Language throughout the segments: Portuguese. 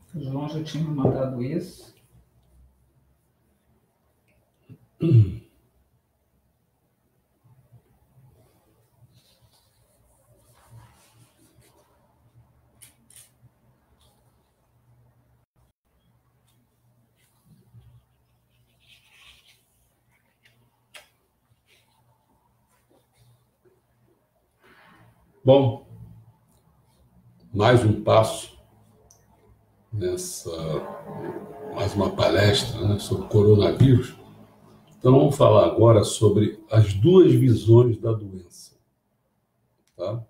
O João já tinha me mandado isso. Bom, mais um passo mais uma palestra, né, sobre coronavírus. Então vamos falar agora sobre as duas visões da doença. Tá?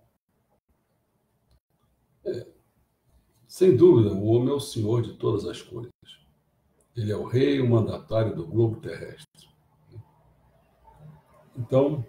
Sem dúvida, o homem é o senhor de todas as coisas. Ele é o rei, o mandatário do globo terrestre. Então,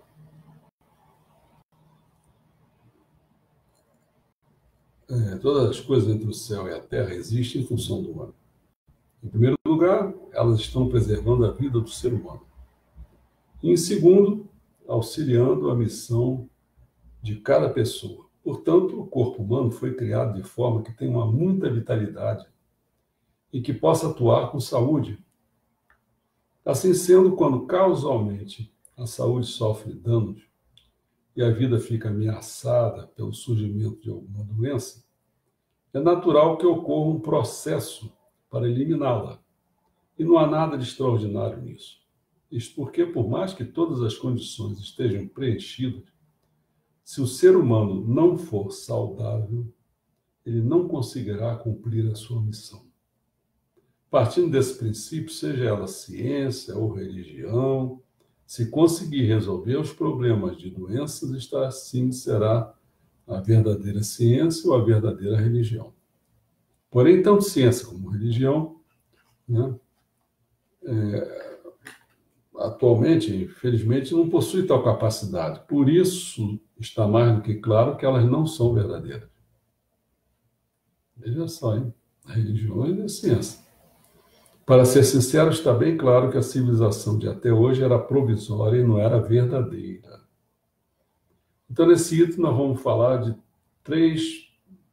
todas as coisas entre o céu e a terra existem em função do homem. Em primeiro lugar, elas estão preservando a vida do ser humano. E, em segundo, auxiliando a missão de cada pessoa. Portanto, o corpo humano foi criado de forma que tenha muita vitalidade e que possa atuar com saúde. Assim sendo, quando causalmente a saúde sofre danos e a vida fica ameaçada pelo surgimento de alguma doença, é natural que ocorra um processo para eliminá-la. E não há nada de extraordinário nisso. Isto porque, por mais que todas as condições estejam preenchidas, se o ser humano não for saudável, ele não conseguirá cumprir a sua missão. Partindo desse princípio, seja ela ciência ou religião, se conseguir resolver os problemas de doenças, assim será a verdadeira ciência ou a verdadeira religião. Porém, tanto ciência como religião, né, atualmente, infelizmente, não possuem tal capacidade. Por isso, está mais do que claro que elas não são verdadeiras. Veja só, hein? A religião e a ciência. Para ser sincero, está bem claro que a civilização de até hoje era provisória e não era verdadeira. Então, nesse item, nós vamos falar de três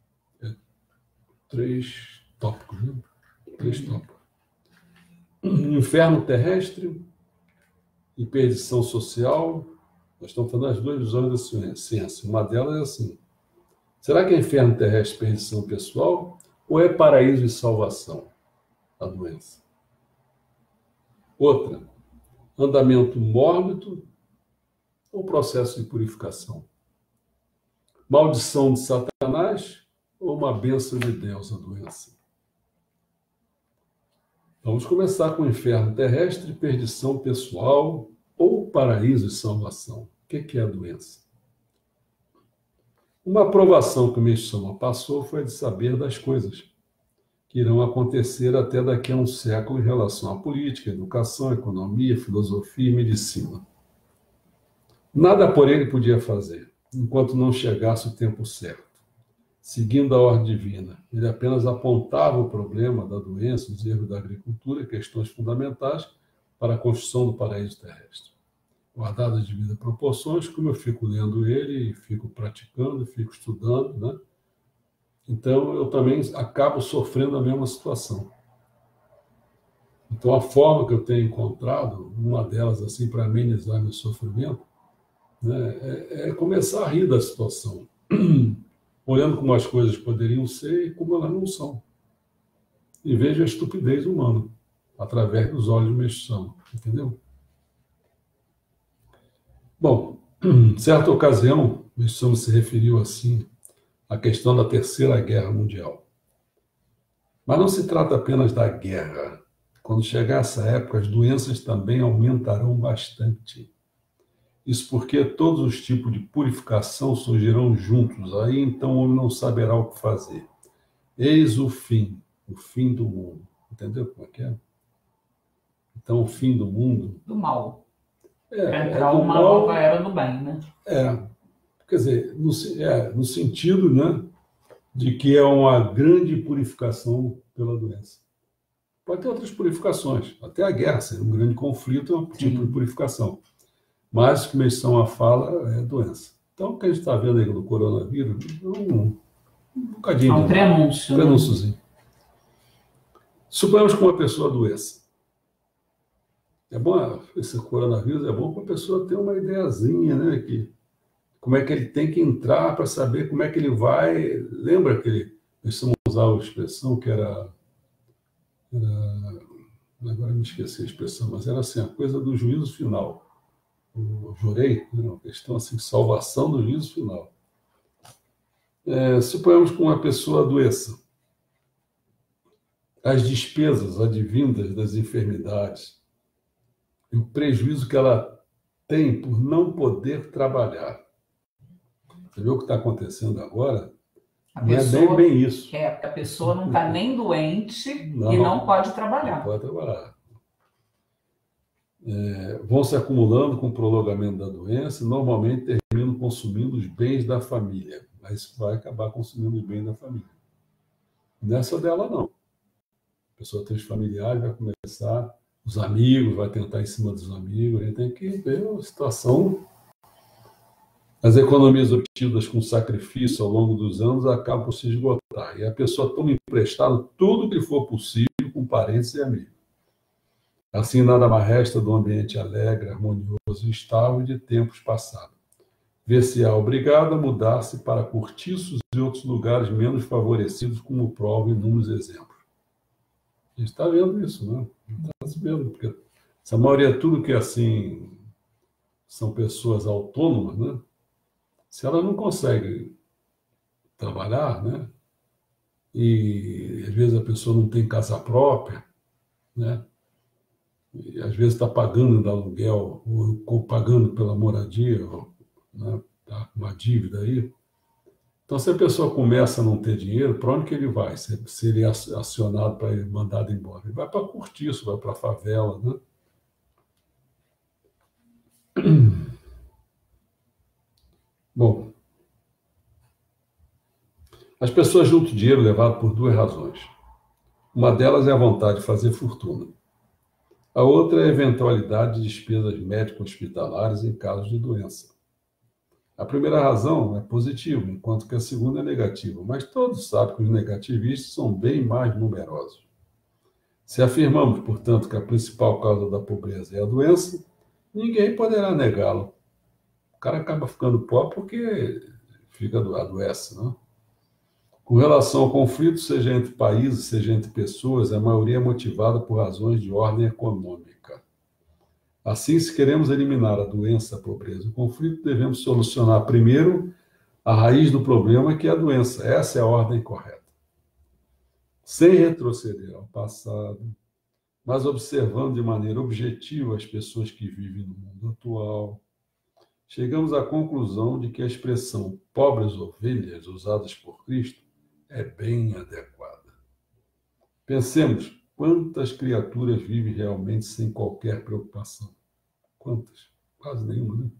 tópicos. Né? Três tópicos. Inferno terrestre e perdição social. Nós estamos falando das duas visões da ciência. Uma delas é assim: será que é inferno terrestre e perdição pessoal ou é paraíso e salvação a doença? Outra, andamento mórbido ou processo de purificação? Maldição de Satanás ou uma bênção de Deus a doença? Vamos começar com o inferno terrestre, perdição pessoal ou paraíso e salvação. O que é a doença? Uma aprovação que o Meshama passou foi a de saber das coisas que irão acontecer até daqui a um século em relação à política, educação, economia, filosofia e medicina. Nada, porém, ele podia fazer, enquanto não chegasse o tempo certo. Seguindo a ordem divina, ele apenas apontava o problema da doença, os erros da agricultura, questões fundamentais para a construção do paraíso terrestre. Guardadas as devidas proporções, como eu fico lendo ele, fico praticando, fico estudando, né? Então, eu também acabo sofrendo a mesma situação. Então, a forma que eu tenho encontrado, uma delas, assim, para amenizar meu sofrimento, né, é começar a rir da situação, olhando como as coisas poderiam ser e como elas não são. E vejo a estupidez humana, através dos olhos de Meshama, entendeu? Bom, em certa ocasião, Meshama se referiu assim à questão da Terceira Guerra Mundial. Mas não se trata apenas da guerra. Quando chegar essa época, as doenças também aumentarão bastante. Isso porque todos os tipos de purificação surgirão juntos. Aí, então, o homem não saberá o que fazer. Eis o fim do mundo. Entendeu como é que é? Então, o fim do mundo... Do mal. Entrar uma nova era do bem, né? Quer dizer, no sentido, né, de que é uma grande purificação pela doença. Pode ter outras purificações. Até a guerra, ser um grande conflito é um tipo de purificação. Mas o que Meshama fala é doença. Então, o que a gente está vendo aí no coronavírus, um bocadinho. Um prenúncio. Prenúnciozinho. Suponhamos que uma pessoa adoeça. É bom, esse coronavírus é bom para a pessoa ter uma ideiazinha, né? Como é que ele tem que entrar para saber como é que ele vai. Lembra que nós usava a expressão que era. Agora me esqueci a expressão, mas era assim, a coisa do juízo final. O jurei, né, uma questão assim, salvação do juízo final. Suponhamos que uma pessoa adoeça. As despesas advindas das enfermidades e o prejuízo que ela tem por não poder trabalhar. Você viu o que está acontecendo agora? Não é bem isso. Porque a pessoa não está nem doente e não pode trabalhar. Não pode trabalhar. Vão se acumulando com o prolongamento da doença e normalmente terminam consumindo os bens da família. Mas vai acabar consumindo os bens da família. Nessa dela, não. A pessoa tem os familiares, vai começar, os amigos, vai tentar em cima dos amigos, a gente tem que ver a situação. As economias obtidas com sacrifício ao longo dos anos acabam por se esgotar. E a pessoa toma emprestado tudo que for possível com parentes e amigos. Assim, nada mais resta do ambiente alegre, harmonioso e estável de tempos passados. Ver-se-á obrigado a mudar-se para cortiços e outros lugares menos favorecidos, como provam inúmeros exemplos. A gente está vendo isso, né? Está vendo, porque essa maioria, tudo que assim são pessoas autônomas, né? Se ela não consegue trabalhar, né? E às vezes a pessoa não tem casa própria, né? E às vezes está pagando de aluguel, ou pagando pela moradia, ou, né? Tá com uma dívida aí. Então, se a pessoa começa a não ter dinheiro, para onde que ele vai? Se ele é acionado para ir mandado embora, ele vai para cortiço, vai para a favela, né? Bom, as pessoas juntam dinheiro levado por duas razões. Uma delas é a vontade de fazer fortuna. A outra é a eventualidade de despesas médico-hospitalares em casos de doença. A primeira razão é positiva, enquanto que a segunda é negativa, mas todos sabem que os negativistas são bem mais numerosos. Se afirmamos, portanto, que a principal causa da pobreza é a doença, ninguém poderá negá-lo. O cara acaba ficando pobre porque adoece, né? Com relação ao conflito, seja entre países, seja entre pessoas, a maioria é motivada por razões de ordem econômica. Assim, se queremos eliminar a doença, a pobreza e o conflito, devemos solucionar primeiro a raiz do problema, que é a doença. Essa é a ordem correta. Sem retroceder ao passado, mas observando de maneira objetiva as pessoas que vivem no mundo atual, chegamos à conclusão de que a expressão pobres ovelhas, usadas por Cristo, é bem adequada. Pensemos, quantas criaturas vivem realmente sem qualquer preocupação? Quantas? Quase nenhuma, né?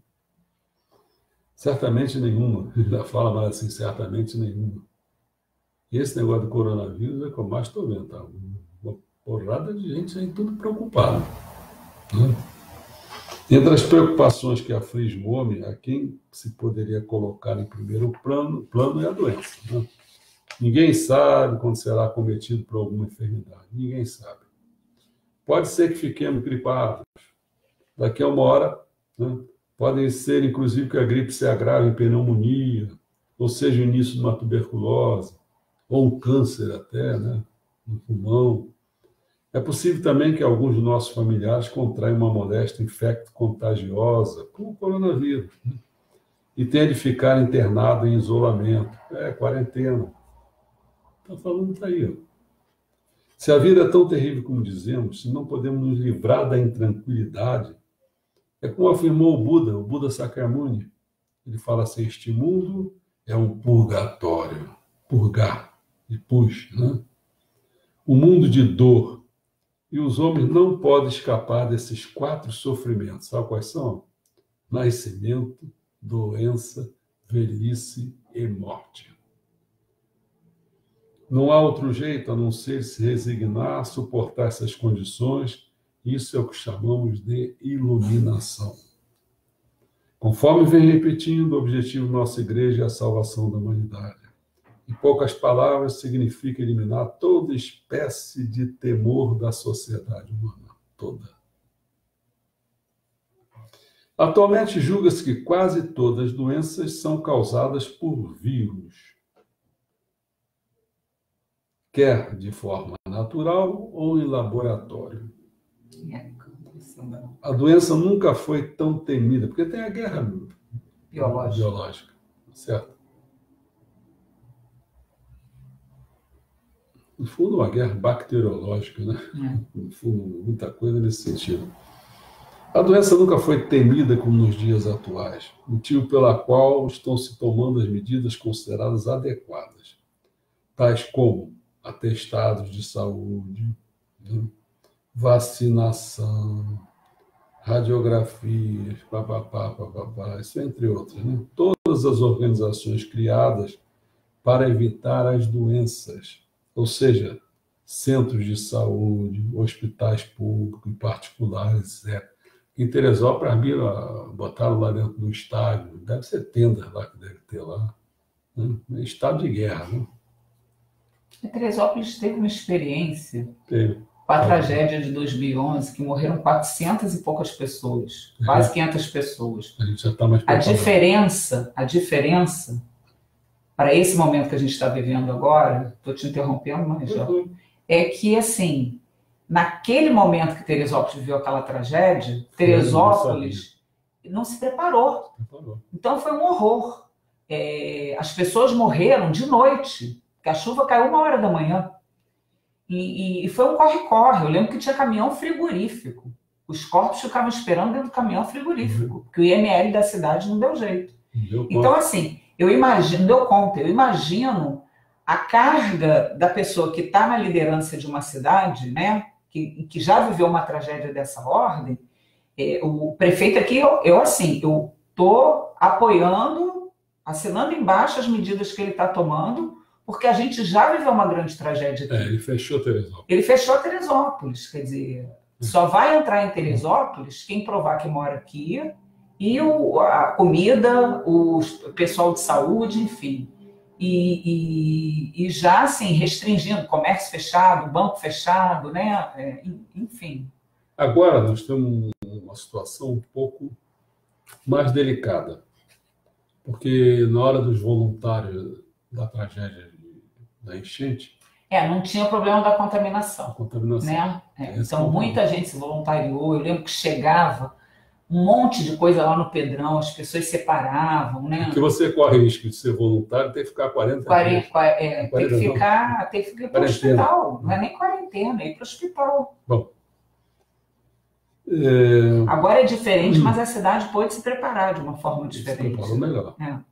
Certamente nenhuma. Ainda fala mais assim, certamente nenhuma. E esse negócio do coronavírus é o que eu mais estou vendo, tá? Uma porrada de gente aí tudo preocupada, né? Entre as preocupações que afligem o homem, a quem se poderia colocar em primeiro plano é a doença, né? Ninguém sabe quando será acometido por alguma enfermidade. Ninguém sabe. Pode ser que fiquemos gripados. Daqui a uma hora, né? Pode ser, inclusive, que a gripe se agrave em pneumonia, ou seja, o início de uma tuberculose, ou um câncer até, né? No pulmão. É possível também que alguns de nossos familiares contraiam uma moléstia infecto-contagiosa com o coronavírus, né? E tenha de ficar internado em isolamento. Quarentena. Está falando, está aí. Ó. Se a vida é tão terrível como dizemos, se não podemos nos livrar da intranquilidade, é como afirmou o Buda Sakyamuni. Ele fala assim, este mundo é um purgatório. Purgar, e pus, né? Um mundo de dor. E os homens não podem escapar desses 4 sofrimentos. Sabe quais são? Nascimento, doença, velhice e morte. Não há outro jeito a não ser se resignar, suportar essas condições. Isso é o que chamamos de iluminação. Conforme vem repetindo, o objetivo da nossa igreja é a salvação da humanidade. Em poucas palavras, significa eliminar toda espécie de temor da sociedade humana, toda. Atualmente, julga-se que quase todas as doenças são causadas por vírus, quer de forma natural ou em laboratório. A doença nunca foi tão temida, porque tem a guerra biológica, certo? No fundo, uma guerra bacteriológica, né? No fundo, muita coisa nesse sentido. A doença nunca foi temida como nos dias atuais, motivo pela qual estão se tomando as medidas consideradas adequadas, tais como atestados de saúde, né? Vacinação, radiografias, papapá, isso entre outras, né? Todas as organizações criadas para evitar as doenças, ou seja, centros de saúde, hospitais públicos e particulares, etc. Em Teresópolis, botaram lá dentro do estádio, deve ser tendas lá que deve ter lá, né? Estado de guerra, né? Em Teresópolis teve uma experiência Teve. com a tragédia de 2011, que morreram 400 e poucas pessoas, quase 500 pessoas. A gente já está mais preparado. A diferença para esse momento que a gente está vivendo agora, estou te interrompendo, mas já, é que, assim, naquele momento que Teresópolis viveu aquela tragédia, Teresópolis não se preparou. Então foi um horror. As pessoas morreram de noite, porque a chuva caiu 1h da manhã. E foi um corre-corre. Eu lembro que tinha caminhão frigorífico. Os corpos ficavam esperando dentro do caminhão frigorífico, porque o IML da cidade não deu jeito. Então, assim, eu imagino a carga da pessoa que está na liderança de uma cidade, né, que já viveu uma tragédia dessa ordem. O prefeito aqui, eu estou apoiando, assinando embaixo as medidas que ele está tomando, porque a gente já viveu uma grande tragédia aqui. Ele fechou Teresópolis. Ele fechou Teresópolis, quer dizer, só vai entrar em Teresópolis quem provar que mora aqui, e a comida, o pessoal de saúde, enfim. E já, assim, restringindo, comércio fechado, banco fechado, né? Enfim. Agora nós temos uma situação um pouco mais delicada, porque na hora dos voluntários da tragédia da enchente... não tinha o problema da contaminação. Né? Então, muita gente se voluntariou. Eu lembro que chegava um monte de coisa lá no Pedrão, as pessoas separavam, né? Porque você corre risco de ser voluntário, tem que ficar 40 dias. Tem que ir para o hospital. Não é nem quarentena, é ir para o hospital. Bom. Agora é diferente, mas a cidade pode se preparar de uma forma diferente. Se preparou melhor.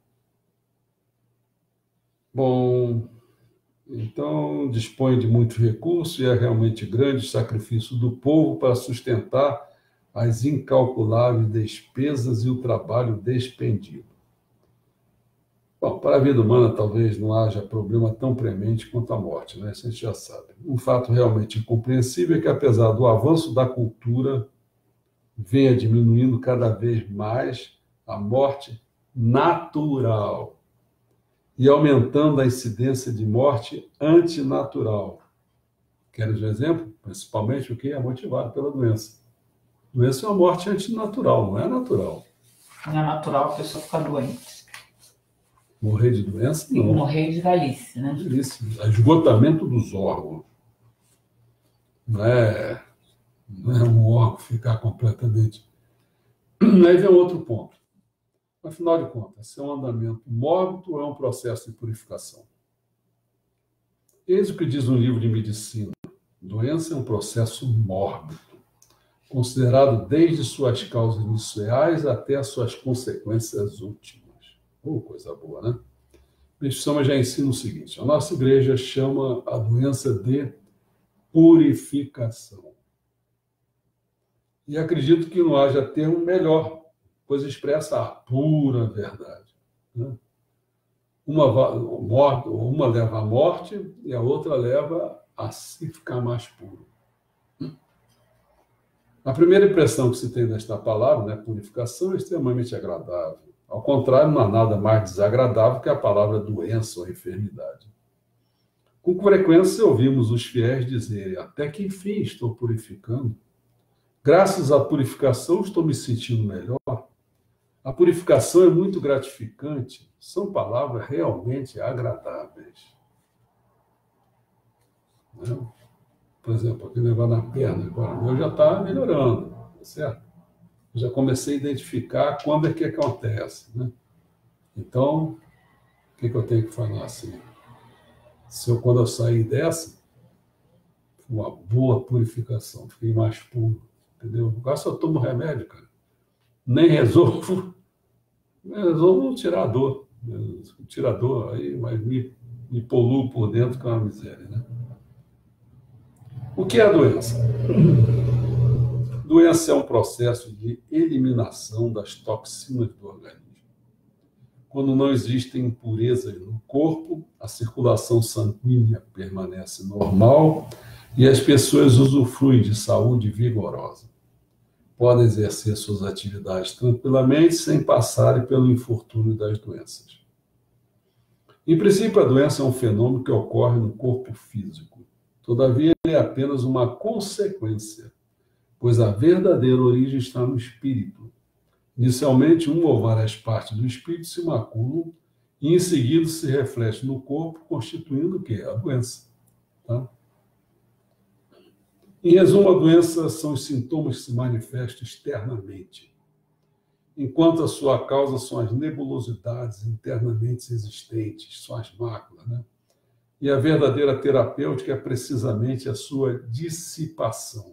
Bom, então dispõe de muitos recursos e é realmente grande o sacrifício do povo para sustentar as incalculáveis despesas e o trabalho despendido. Bom, para a vida humana talvez não haja problema tão premente quanto a morte, né? Isso a gente já sabe. Um fato realmente incompreensível é que, apesar do avanço da cultura, venha diminuindo cada vez mais a morte natural e aumentando a incidência de morte antinatural. Queres um exemplo? Principalmente o que é motivado pela doença. Doença é uma morte antinatural, não é natural. Não é natural a pessoa ficar doente. Morrer de doença, não. Morrer de velhice, né? Velhice. Esgotamento dos órgãos. Não é um órgão ficar completamente... Aí vem outro ponto. Afinal de contas, se é um andamento mórbido ou é um processo de purificação? Eis o que diz um livro de medicina. Doença é um processo mórbido, considerado desde suas causas iniciais até as suas consequências últimas. Coisa boa, né? A Soma já ensina o seguinte: a nossa igreja chama a doença de purificação. E acredito que não haja termo melhor, pois expressa a pura verdade. Né? Uma leva à morte e a outra leva a se ficar mais puro. A primeira impressão que se tem desta palavra, né, purificação, é extremamente agradável. Ao contrário, não há nada mais desagradável que a palavra doença ou enfermidade. Com frequência ouvimos os fiéis dizerem: até que enfim estou purificando. Graças à purificação estou me sentindo melhor. A purificação é muito gratificante. São palavras realmente agradáveis. Né? Por exemplo, aquele negócio na perna, agora, o meu já está melhorando, tá certo? Eu já comecei a identificar quando é que acontece. Né? Então, o que eu tenho que falar assim? Quando eu sair dessa, uma boa purificação, fiquei mais puro, entendeu? Agora só tomo remédio, cara. Nem resolvo tirar a dor. Tirar a dor, aí, mas me poluo por dentro, que é uma miséria, né? O que é a doença? Doença é um processo de eliminação das toxinas do organismo. Quando não existem impurezas no corpo, a circulação sanguínea permanece normal e as pessoas usufruem de saúde vigorosa. Podem exercer suas atividades tranquilamente sem passarem pelo infortúnio das doenças. Em princípio, a doença é um fenômeno que ocorre no corpo físico. Todavia, ele é apenas uma consequência, pois a verdadeira origem está no espírito. Inicialmente, uma ou várias partes do espírito se maculam e, em seguida, se reflete no corpo, constituindo o quê? A doença. Tá? Em resumo, a doença são os sintomas que se manifestam externamente, enquanto a sua causa são as nebulosidades internamente existentes, são as máculas, né? E a verdadeira terapêutica é precisamente a sua dissipação.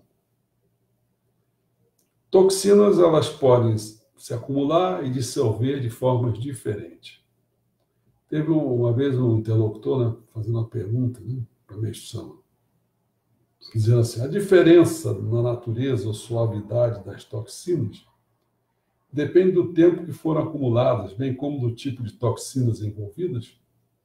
Toxinas, elas podem se acumular e dissolver de formas diferentes. Teve uma vez um interlocutor, né, fazendo uma pergunta, né, para a menstruação, dizendo assim: a diferença na natureza ou suavidade das toxinas depende do tempo que foram acumuladas, bem como do tipo de toxinas envolvidas.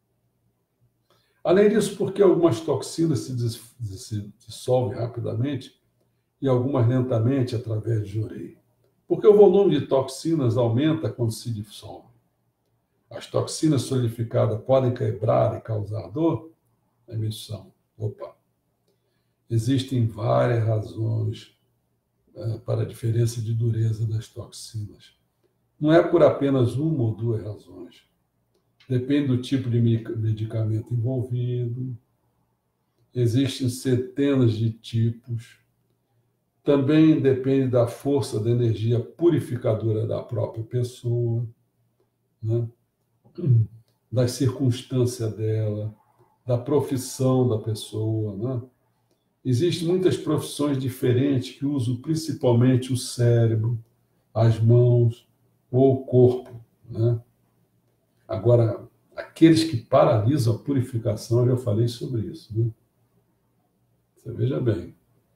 Além disso, porque algumas toxinas se dissolvem rapidamente e algumas lentamente através de ureia. Porque o volume de toxinas aumenta quando se dissolvem. As toxinas solidificadas podem quebrar e causar dor? Emissão. Opa! Existem várias razões para a diferença de dureza das toxinas. Não é por apenas uma ou duas razões. Depende do tipo de medicamento envolvido. Existem centenas de tipos. Também depende da força da energia purificadora da própria pessoa, né? Das circunstâncias dela, da profissão da pessoa, né? Existem muitas profissões diferentes que usam principalmente o cérebro, as mãos ou o corpo, né? Agora, aqueles que paralisam a purificação, eu já falei sobre isso, né? Você veja bem.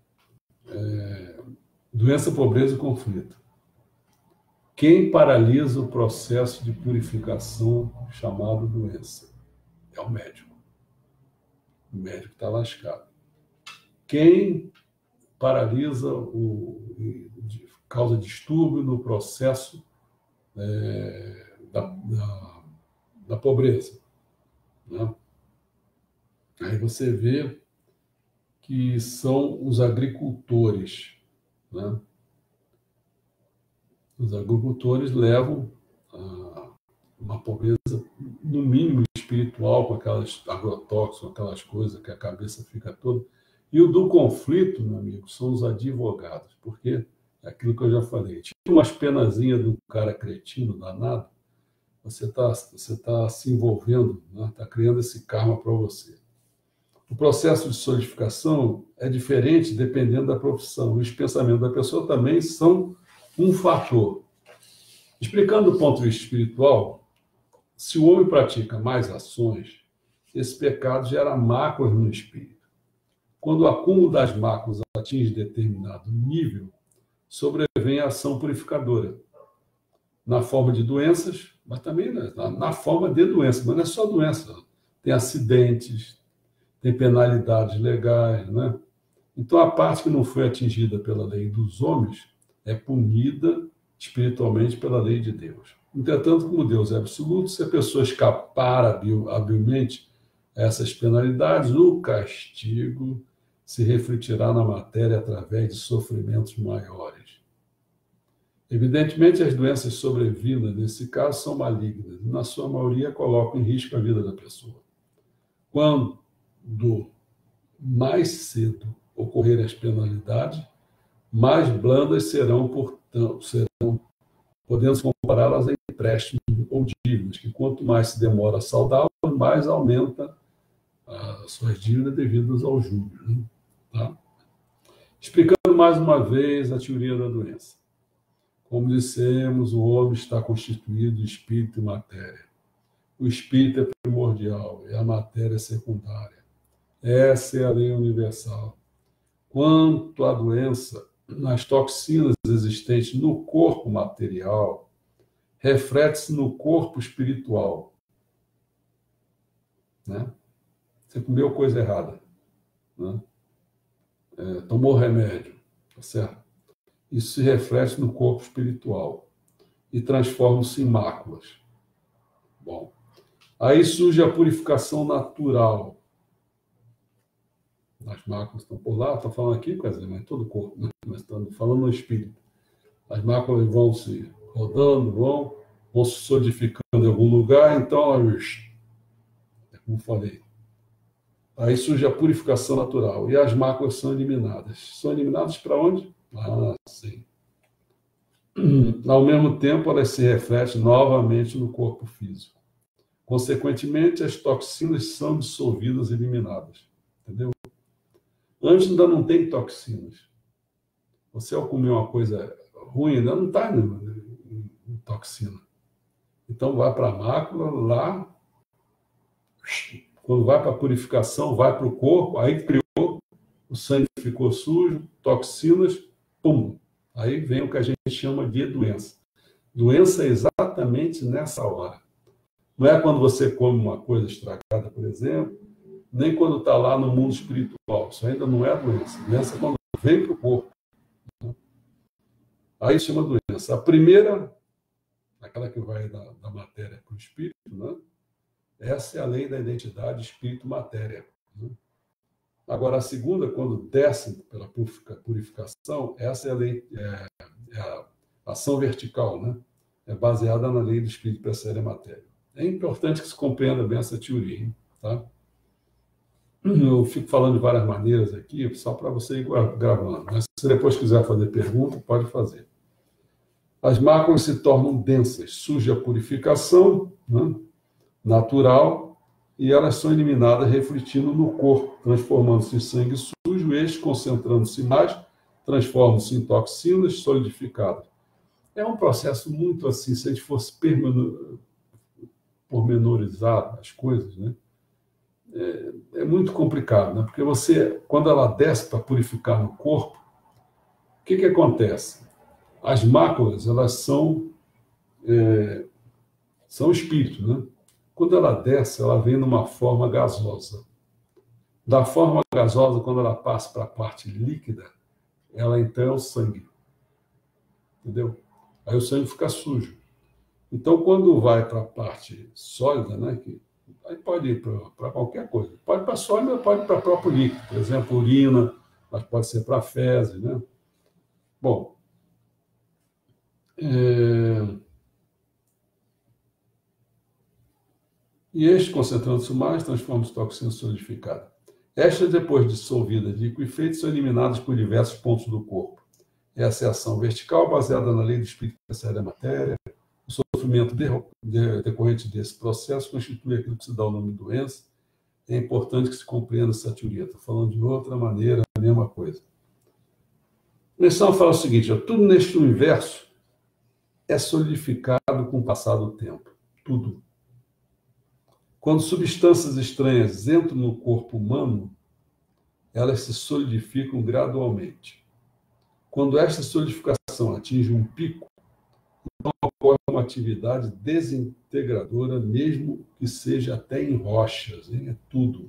Doença, pobreza e conflito. Quem paralisa o processo de purificação chamado doença? É o médico. O médico está lascado. Quem paralisa causa distúrbio no processo da pobreza, né? Aí você vê que são os agricultores, né? Os agricultores levam uma pobreza, no mínimo espiritual, com aquelas agrotóxicos, com aquelas coisas que a cabeça fica toda. E o do conflito, meu amigo, são os advogados, porque é aquilo que eu já falei. Tipo umas penazinhas de um cara cretino danado, você tá se envolvendo, né? Está criando esse karma para você. O processo de solidificação é diferente dependendo da profissão. Os pensamentos da pessoa também são um fator. Explicando do ponto de vista espiritual, se o homem pratica mais ações, esse pecado gera máculas no espírito. Quando o acúmulo das máculas atinge determinado nível, sobrevém a ação purificadora, na forma de doenças, mas também na forma de doença. Mas não é só doença, tem acidentes, tem penalidades legais, né? Então, a parte que não foi atingida pela lei dos homens é punida espiritualmente pela lei de Deus. Entretanto, como Deus é absoluto, se a pessoa escapar habilmente a essas penalidades, o castigo se refletirá na matéria através de sofrimentos maiores. Evidentemente, as doenças sobrevindas, nesse caso, são malignas e, na sua maioria, colocam em risco a vida da pessoa. Quando mais cedo ocorrerem as penalidades, mais blandas serão, portanto, podemos compará-las a empréstimos ou dívidas, que quanto mais se demora a saldá-las, mais aumenta as suas dívidas devidas aos juros. Né? Tá? Explicando mais uma vez a teoria da doença. Como dissemos, o homem está constituído de espírito e matéria. O espírito é primordial e a matéria é secundária. Essa é a lei universal. Quanto à doença, as toxinas existentes no corpo material reflete-se no corpo espiritual. Né? Você comeu coisa errada. Né? Tomou remédio. Tá certo? Isso se reflete no corpo espiritual e transforma-se em máculas. Bom, aí surge a purificação natural. As máculas estão por lá, estou falando aqui, quer dizer, mas todo o corpo, né? Mas estamos falando no espírito. As máculas vão se rodando, vão se solidificando em algum lugar, então, como falei, aí surge a purificação natural e as máculas são eliminadas. São eliminadas para onde? Sim. Ao mesmo tempo, elas se refletem novamente no corpo físico. Consequentemente, as toxinas são dissolvidas e eliminadas. Entendeu? Antes ainda não tem toxinas. Você, ao comer uma coisa ruim, ainda não está em toxina. Então, vai para a mácula, lá, quando vai para a purificação, vai para o corpo, aí criou, o sangue ficou sujo, toxinas, pum! Aí vem o que a gente chama de doença. Doença é exatamente nessa hora. Não é quando você come uma coisa estragada, por exemplo, nem quando está lá no mundo espiritual. Isso ainda não é doença. Doença é quando vem para o corpo. Aí se chama doença. A primeira, aquela que vai da matéria para o espírito, né? Essa é a lei da identidade espírito-matéria. Né? Agora, a segunda, quando desce pela purificação, essa é a lei, é a ação vertical, né? É baseada na lei do espírito precede a matéria. É importante que se compreenda bem essa teoria, hein? Tá? Eu fico falando de várias maneiras aqui, só para você ir gravando. Mas se depois quiser fazer pergunta, pode fazer. As máculas se tornam densas, surge a purificação, né? Natural, e elas são eliminadas refletindo no corpo, transformando-se em sangue sujo, este concentrando-se mais, transformam-se em toxinas solidificadas. É um processo muito assim, se a gente fosse pormenorizar as coisas, né? É muito complicado, né? Porque você, quando ela desce para purificar no corpo, o que acontece? As máculas, elas são espíritos, né? Quando ela desce, ela vem numa forma gasosa. Da forma gasosa, quando ela passa para a parte líquida, ela então é o sangue. Entendeu? Aí o sangue fica sujo. Então, quando vai para a parte sólida, né, aí pode ir para qualquer coisa. Pode ir para sólida, pode ir para o próprio líquido. Por exemplo, urina, mas pode ser para fezes, né? Bom, e este, concentrando-se mais, transforma-se em toxina solidificada. Estas, depois dissolvidas de liquefeito, são eliminadas por diversos pontos do corpo. Essa é a ação vertical, baseada na lei do espírito que precede a matéria. O sofrimento decorrente desse processo constitui aquilo que se dá o nome de doença. É importante que se compreenda essa teoria. Estou falando de outra maneira, a mesma coisa. A lição fala o seguinte: tudo neste universo é solidificado com o passar do tempo. Tudo. Quando substâncias estranhas entram no corpo humano, elas se solidificam gradualmente. Quando esta solidificação atinge um pico, então ocorre uma atividade desintegradora, mesmo que seja até em rochas, hein? É tudo.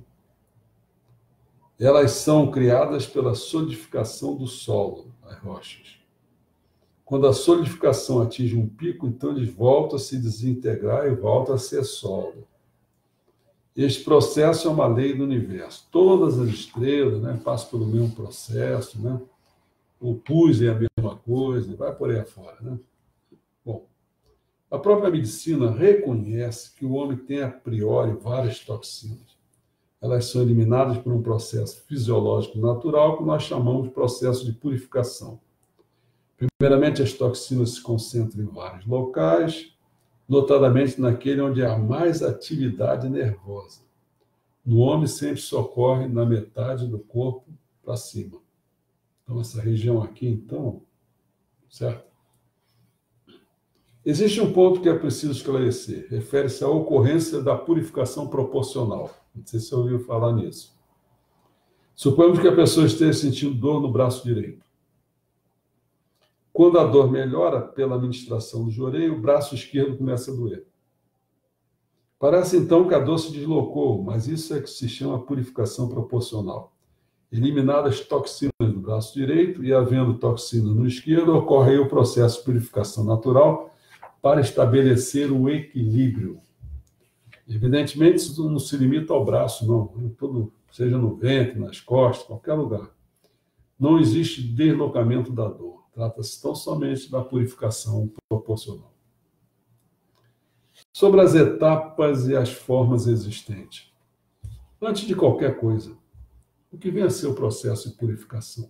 Elas são criadas pela solidificação do solo, as rochas. Quando a solidificação atinge um pico, então eles voltam a se desintegrar e voltam a ser sólido. Este processo é uma lei do universo. Todas as estrelas, né, passam pelo mesmo processo, né? O pus é a mesma coisa, vai por aí afora, né? Bom, a própria medicina reconhece que o homem tem a priori várias toxinas. Elas são eliminadas por um processo fisiológico natural que nós chamamos de processo de purificação. Primeiramente, as toxinas se concentram em vários locais, notadamente naquele onde há mais atividade nervosa. No homem sempre isso ocorre na metade do corpo para cima. Então, essa região aqui, então, certo? Existe um ponto que é preciso esclarecer. Refere-se à ocorrência da purificação proporcional. Não sei se você ouviu falar nisso. Suponhamos que a pessoa esteja sentindo dor no braço direito. Quando a dor melhora pela administração do joreio, o braço esquerdo começa a doer. Parece então que a dor se deslocou, mas isso é que se chama purificação proporcional. Eliminadas toxinas do braço direito e havendo toxina no esquerdo, ocorre aí o processo de purificação natural para estabelecer o equilíbrio. Evidentemente, isso não se limita ao braço, não. Seja no ventre, nas costas, qualquer lugar. Não existe deslocamento da dor. Trata-se tão somente da purificação proporcional. Sobre as etapas e as formas existentes. Antes de qualquer coisa, o que vem a ser o processo de purificação?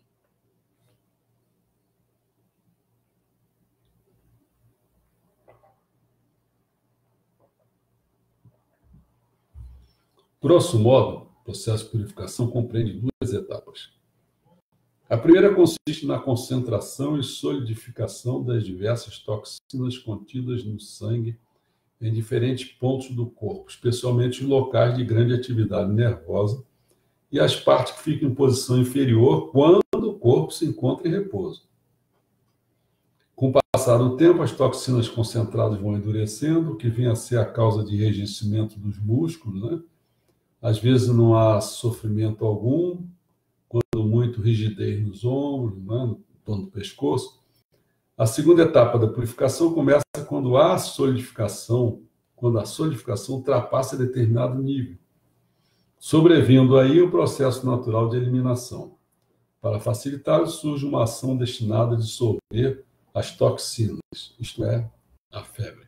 Grosso modo, o processo de purificação compreende duas etapas. A primeira consiste na concentração e solidificação das diversas toxinas contidas no sangue em diferentes pontos do corpo, especialmente os locais de grande atividade nervosa e as partes que ficam em posição inferior quando o corpo se encontra em repouso. Com o passar do tempo, as toxinas concentradas vão endurecendo, o que vem a ser a causa de enrijecimento dos músculos, né? Às vezes não há sofrimento algum, quando muito rigidez nos ombros, né? No torno do pescoço. A segunda etapa da purificação começa quando a solidificação ultrapassa determinado nível, sobrevindo aí o processo natural de eliminação. Para facilitar, surge uma ação destinada a dissolver as toxinas, isto é, a febre.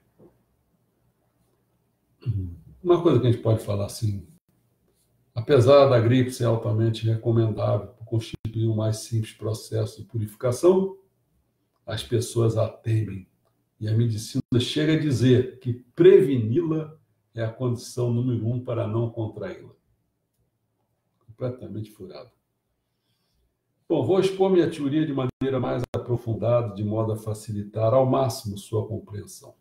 Uma coisa que a gente pode falar assim, apesar da gripe ser altamente recomendável por constituir um mais simples processo de purificação, as pessoas a temem. E a medicina chega a dizer que preveni-la é a condição número 1 para não contraí-la. Completamente furado. Bom, vou expor minha teoria de maneira mais aprofundada, de modo a facilitar ao máximo sua compreensão.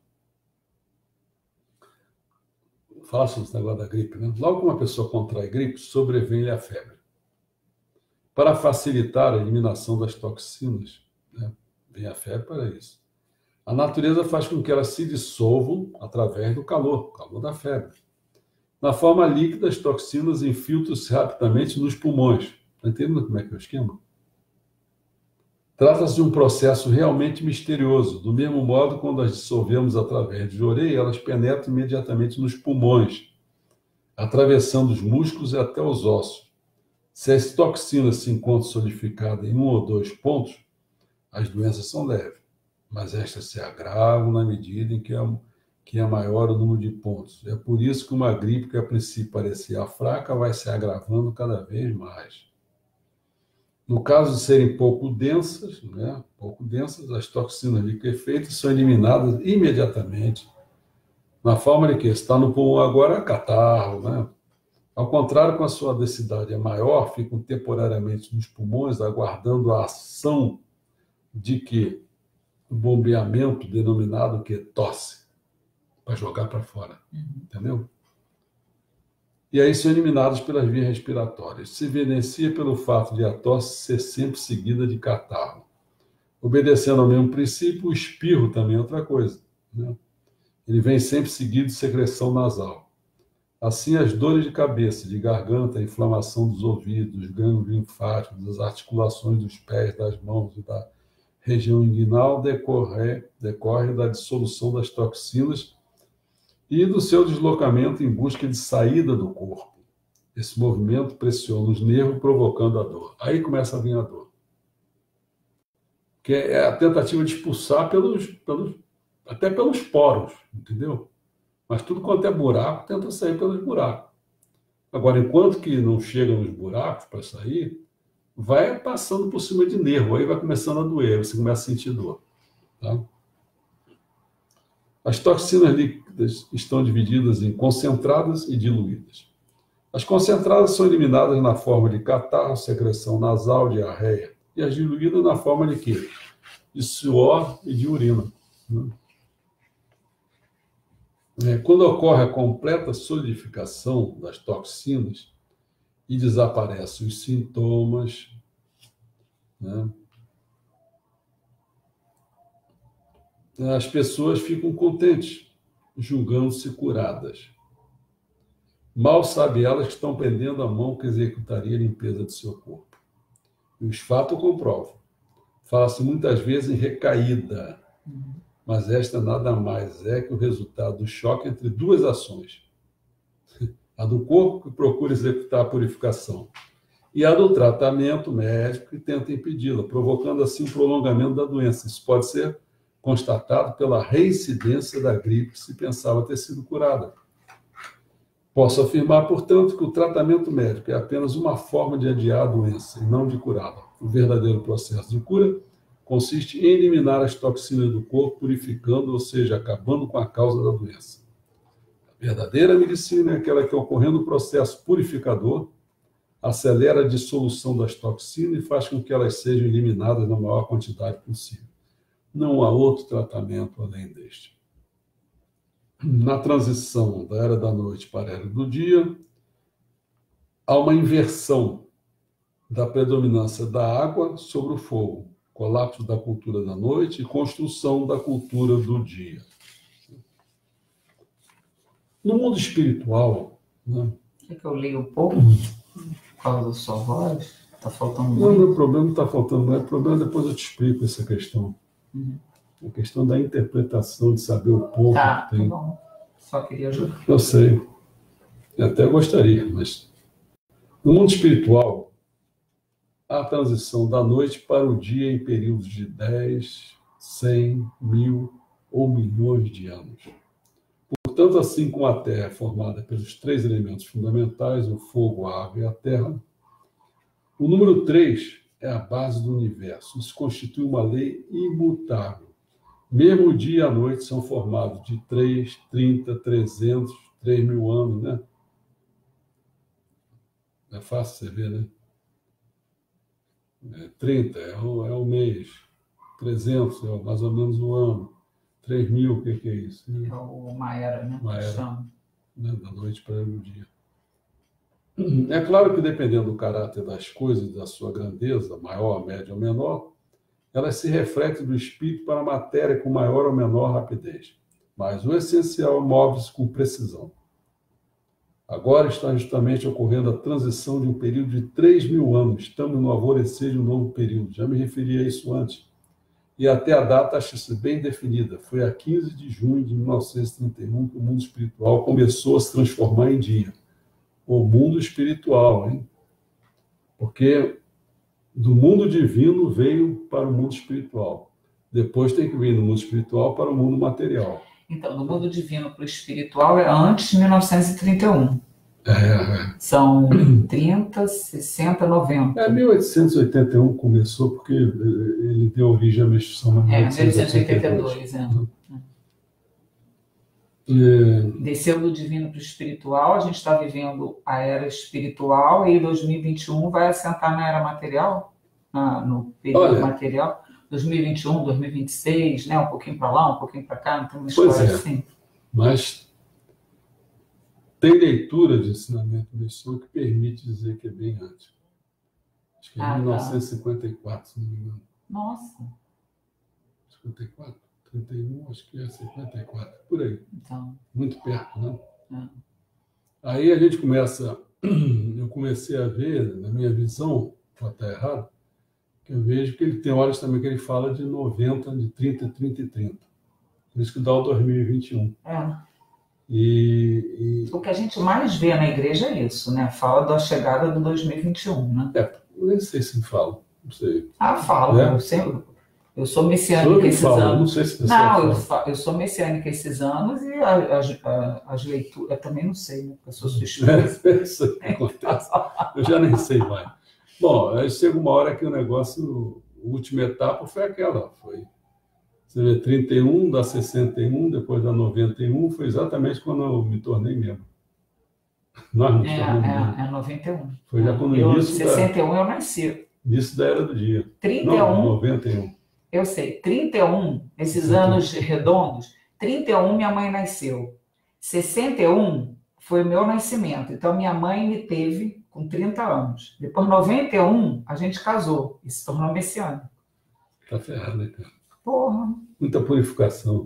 Falar sobre esse negócio da gripe, né? Logo que uma pessoa contrai gripe, sobrevém-lhe a febre. Para facilitar a eliminação das toxinas, né? Vem a febre para isso. A natureza faz com que elas se dissolvam através do calor, o calor da febre. Na forma líquida, as toxinas infiltram-se rapidamente nos pulmões. Está entendendo como é que é o esquema? Trata-se de um processo realmente misterioso. Do mesmo modo, quando as dissolvemos através de joreia, elas penetram imediatamente nos pulmões, atravessando os músculos e até os ossos. Se as toxinas se encontram solidificadas em 1 ou 2 pontos, as doenças são leves, mas estas se agravam na medida em que é maior o número de pontos. É por isso que uma gripe que a princípio parecia fraca vai se agravando cada vez mais. No caso de serem pouco densas, as toxinas liquefeitas são eliminadas imediatamente. Na forma de que está no pulmão agora é catarro, né? Ao contrário, com a sua densidade maior, ficam temporariamente nos pulmões, aguardando a ação de que o bombeamento denominado que tosse, para jogar para fora, entendeu? E aí são eliminados pelas vias respiratórias. Se evidencia pelo fato de a tosse ser sempre seguida de catarro. Obedecendo ao mesmo princípio, o espirro também é outra coisa, né? Ele vem sempre seguido de secreção nasal. Assim, as dores de cabeça, de garganta, a inflamação dos ouvidos, dos gânglios linfáticos, das articulações dos pés, das mãos e da região inguinal decorre da dissolução das toxinas e do seu deslocamento em busca de saída do corpo. Esse movimento pressiona os nervos, provocando a dor. Aí começa a vir a dor. Que é a tentativa de expulsar até pelos poros, entendeu? Mas tudo quanto é buraco, tenta sair pelos buracos. Agora, enquanto que não chega nos buracos para sair, vai passando por cima de nervo, aí vai começando a doer, você começa a sentir dor. Tá? As toxinas líquidas estão divididas em concentradas e diluídas. As concentradas são eliminadas na forma de catarro, secreção nasal, diarreia, e as diluídas na forma de quê? De suor e de urina. Quando ocorre a completa solidificação das toxinas e desaparecem os sintomas, né, as pessoas ficam contentes, julgando-se curadas. Mal sabe elas que estão prendendo a mão que executaria a limpeza de seu corpo. E os fatos comprovam. Fala-se muitas vezes em recaída, mas esta nada mais é que o resultado do choque entre duas ações. A do corpo, que procura executar a purificação, e a do tratamento médico, que tenta impedi-la, provocando assim um prolongamento da doença. Isso pode ser constatado pela reincidência da gripe que se pensava ter sido curada. Posso afirmar, portanto, que o tratamento médico é apenas uma forma de adiar a doença e não de curá-la. O verdadeiro processo de cura consiste em eliminar as toxinas do corpo, purificando, ou seja, acabando com a causa da doença. A verdadeira medicina é aquela que, ocorrendo o processo purificador, acelera a dissolução das toxinas e faz com que elas sejam eliminadas na maior quantidade possível. Não há outro tratamento além deste. Na transição da era da noite para a era do dia, há uma inversão da predominância da água sobre o fogo, colapso da cultura da noite e construção da cultura do dia. No mundo espiritual... Né? Quer que eu leia um pouco? Por causa da sua voz? Está faltando muito? Não, meu problema não está faltando, não é problema, depois eu te explico essa questão. A questão da interpretação, de saber o pouco tá, que tem. Tá bom. Só queria ajudar. Eu sei. Eu até gostaria, mas... No mundo espiritual, há a transição da noite para o dia em períodos de 10, 100, 1000 ou milhões de anos. Portanto, assim como a Terra é formada pelos 3 elementos fundamentais, o fogo, a água e a terra, o número 3 é a base do universo. Isso constitui uma lei imutável. Mesmo o dia e a noite são formados de 3, 30, 300, 3.000 anos, né? É fácil você ver, né? 30 é o mês, 300 é mais ou menos um ano, 3.000, o que é isso? É uma era, né? Uma era, né? Da noite para o dia. É claro que, dependendo do caráter das coisas, da sua grandeza, maior, média ou menor, elas se refletem do espírito para a matéria com maior ou menor rapidez. Mas o essencial move-se com precisão. Agora está justamente ocorrendo a transição de um período de 3.000 anos. Estamos no alvorecer de um novo período. Já me referi a isso antes. E até a data acha-se bem definida. Foi a 15 de junho de 1931 que o mundo espiritual começou a se transformar em dia. O mundo espiritual, hein? Porque do mundo divino veio para o mundo espiritual. Depois tem que vir do mundo espiritual para o mundo material. Então, do mundo divino para o espiritual é antes de 1931. São 30, 60, 90. 1881 começou porque ele deu origem à menstruação. 1882, Desceu do divino para o espiritual, a gente está vivendo a era espiritual e em 2021 vai assentar na era material, no período material. 2021, 2026, né? Um pouquinho para lá, um pouquinho para cá, não tem uma história assim. Mas tem leitura de ensinamento missão que permite dizer que é bem antes. Acho que é 1954, se não me engano. Nossa! 54, 31, acho que é 54, por aí. Então. Muito perto, né? Aí a gente eu comecei a ver, na minha visão, pode estar errado, Eu vejo que ele tem horas também que ele fala de 90, de 30, 30 e 30. Por isso que dá o 2021. O que a gente mais vê na igreja é isso, né? Fala da chegada do 2021, né? Nem sei se fala, não sei. Falo. Eu sou messiânica esses anos. Não sei se eu sou messiânica esses anos e as leituras, eu também não sei, né? Porque eu sou sua esposa. Isso que acontece. Eu já nem sei mais. Bom, aí chega uma hora que o negócio, a última etapa foi aquela, você vê, 31, dá 61, depois dá 91, foi exatamente quando eu me tornei membro. Nós nos tornamos membro. É 91. Foi já quando o início 61 eu nasci. Início da Era do Dia. 31. Não, 91. Eu sei, 31, esses anos redondos, 31 minha mãe nasceu. 61 foi o meu nascimento. Então minha mãe me teve com 30 anos. Depois, 91, a gente casou e se tornou messiânico. Tá ferrado, né, cara? Porra. Muita purificação.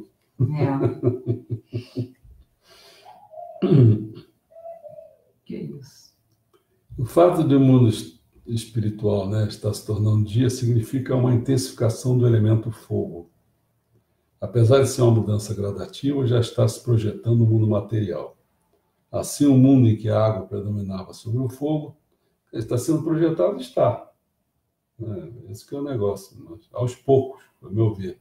Que isso. O fato de o mundo espiritual, né, estar se tornando dia significa uma intensificação do elemento fogo. Apesar de ser uma mudança gradativa, já está se projetando no mundo material. Assim, o mundo em que a água predominava sobre o fogo está sendo projetado, está. Esse que é o negócio, mas aos poucos, a meu ver.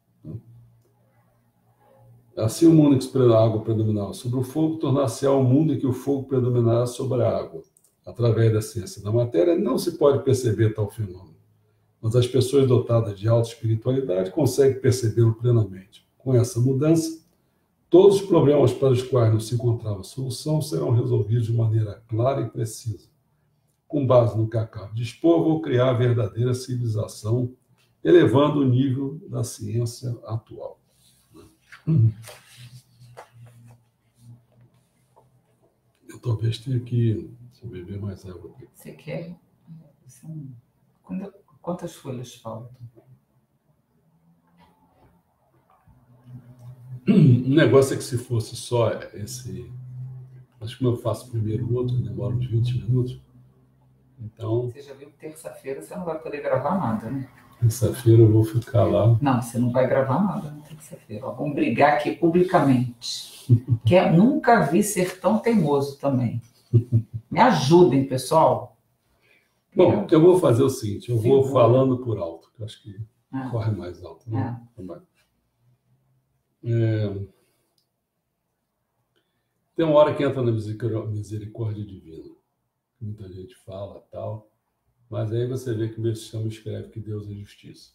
Assim, o mundo em que a água predominava sobre o fogo tornar-se-á o mundo em que o fogo predominará sobre a água. Através da ciência da matéria, não se pode perceber tal fenômeno, mas as pessoas dotadas de alta espiritualidade conseguem percebê-lo plenamente. Com essa mudança, todos os problemas para os quais não se encontrava solução serão resolvidos de maneira clara e precisa. Com base no que acabo de expor, vou criar a verdadeira civilização, elevando o nível da ciência atual. Eu talvez tenha que beber mais água aqui. Você quer? Quantas folhas faltam? O negócio é que se fosse só esse... Acho que como eu faço primeiro o outro, demora uns 20 minutos. Então... Você já viu que terça-feira você não vai poder gravar nada, né? Terça-feira eu vou ficar lá. Não, você não vai gravar nada na terça-feira. Vamos brigar aqui publicamente. Nunca vi ser tão teimoso também. Me ajudem, pessoal. Bom, eu vou fazer o seguinte, eu vou falando por alto, que eu acho que corre mais alto. Né? Tem uma hora que entra na misericórdia divina. Muita gente fala tal, mas aí você vê que o meu sistema escreve que Deus é justiça.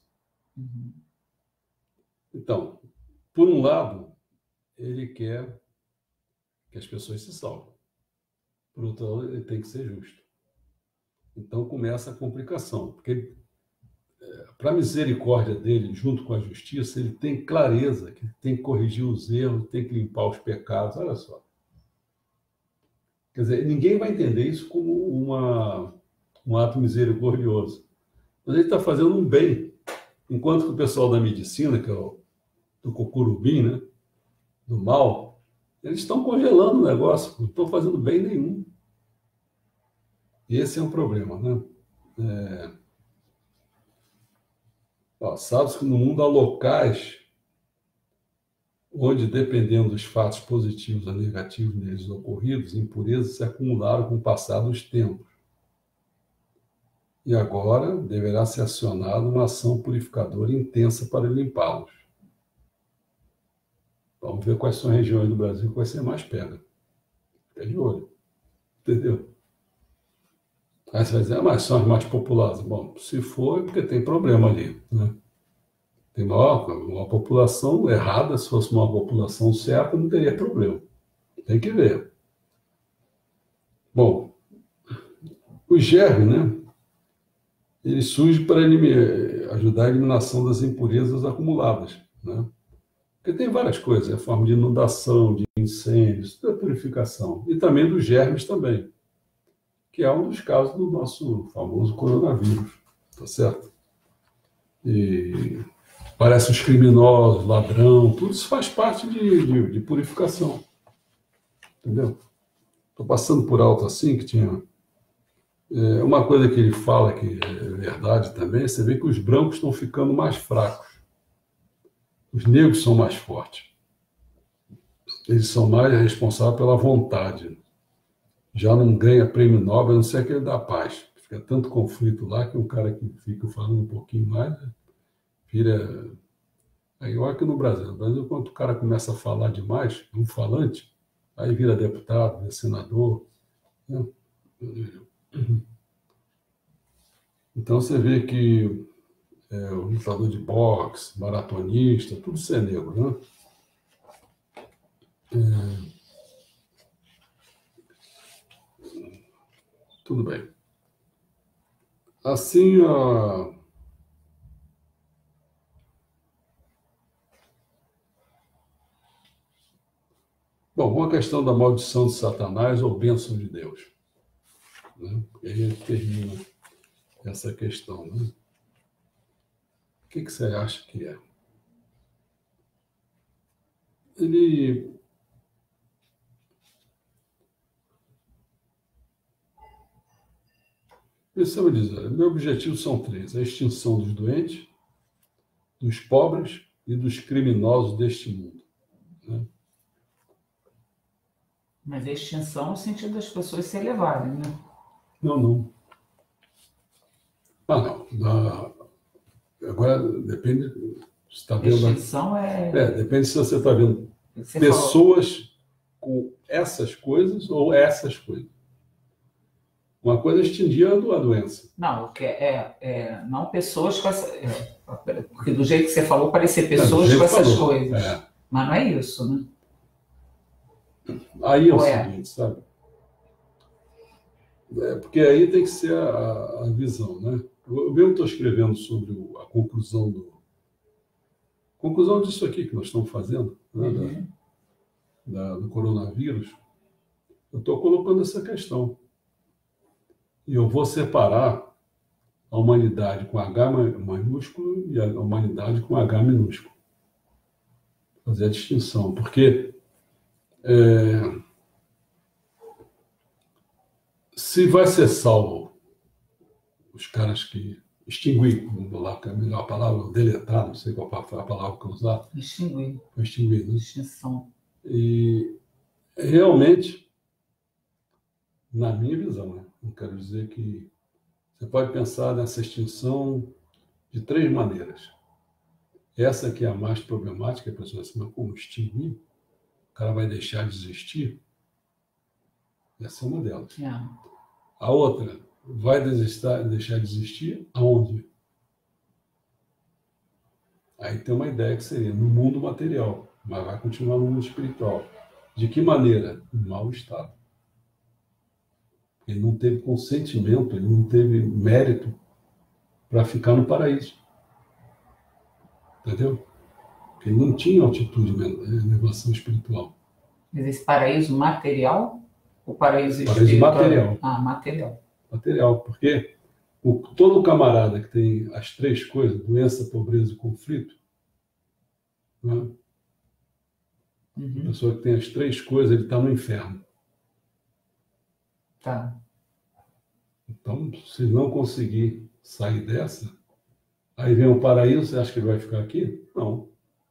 Então, por um lado, ele quer que as pessoas se salvem. Por outro lado, ele tem que ser justo. Então começa a complicação, porque para a misericórdia dele, junto com a justiça, ele tem clareza que tem que corrigir os erros, tem que limpar os pecados, olha só. Quer dizer, ninguém vai entender isso como um ato misericordioso. Mas ele está fazendo um bem, enquanto que o pessoal da medicina, que é do Cucurubim, né, do mal, eles estão congelando o negócio, não estão fazendo bem nenhum. E esse é um problema, né? Sabe-se que no mundo há locais onde, dependendo dos fatos positivos ou negativos neles ocorridos, impurezas se acumularam com o passar dos tempos. E agora deverá ser acionada uma ação purificadora intensa para limpá-los. Vamos ver quais são as regiões do Brasil que vai ser mais pega. Fica de olho. Entendeu? Aí você vai dizer, mas são as mais populosas. Bom, se for, é porque tem problema ali. Né? Tem uma população errada, se fosse uma população certa, não teria problema. Tem que ver. Bom, o germe, né? Ele surge para ajudar a eliminação das impurezas acumuladas. Né? Porque tem várias coisas, a forma de inundação, de incêndios, da purificação. E também dos germes também. Que é um dos casos do nosso famoso coronavírus, tá certo? E parece os criminosos, ladrão, tudo isso faz parte de purificação, entendeu? Estou passando por alto assim, que tinha uma coisa que ele fala que é verdade também, você vê que os brancos estão ficando mais fracos. Os negros são mais fortes. Eles são mais responsáveis pela vontade. Já não ganha prêmio Nobel, a não ser aquele da paz. Fica tanto conflito lá que um cara que fica falando um pouquinho mais, né, vira... Aí, olha aqui no Brasil. No Brasil, quando o cara começa a falar demais, um falante, aí vira deputado, vira senador, né? Então você vê que o lutador de boxe, maratonista, tudo isso é negro, né? Tudo bem. Assim, bom, uma questão da maldição de Satanás ou bênção de Deus, né? E aí ele termina essa questão, né? O que você acha que é? Ele sabe dizer, meu objetivo são 3: a extinção dos doentes, dos pobres e dos criminosos deste mundo, né? Mas a extinção no sentido das pessoas se elevarem, né? Não. Ah, não. Agora, depende... Você está vendo... Extinção é... depende se você está vendo Você pessoas com essas coisas ou essas coisas. Uma coisa é extinguir a doença. Não, o que não pessoas com essa... porque do jeito que você falou, parecia pessoas com essas coisas. Mas não é isso, né? Aí é o seguinte, sabe? Porque aí tem que ser a visão, né? Eu mesmo estou escrevendo sobre a conclusão disso aqui que nós estamos fazendo, né? Do coronavírus. Eu estou colocando essa questão. E eu vou separar a humanidade com H maiúsculo e a humanidade com H minúsculo. Fazer a distinção, porque se vai ser salvo os caras que extinguir, vamos lá, que é a melhor palavra, deletar, não sei qual foi a palavra que eu usar. Extinguir. Extinguir, né? Extinção. E realmente, na minha visão, né? Eu quero dizer que você pode pensar nessa extinção de 3 maneiras. Essa que é a mais problemática, a pessoa diz, mas como extinguir? O cara vai deixar de existir? Essa é uma delas. A outra, vai deixar de existir aonde? Aí tem uma ideia que seria no mundo material, mas vai continuar no mundo espiritual. De que maneira? Em mau estado. Ele não teve consentimento, ele não teve mérito para ficar no paraíso. Entendeu? Porque ele não tinha altitude de elevação espiritual. Mas esse paraíso material ou paraíso espiritual? Paraíso material. Ah, material. Material, porque todo camarada que tem as 3 coisas, doença, pobreza e conflito, né? A pessoa que tem as 3 coisas, ele está no inferno. Tá. Então, se não conseguir sair dessa, aí vem o paraíso, você acha que ele vai ficar aqui? Não.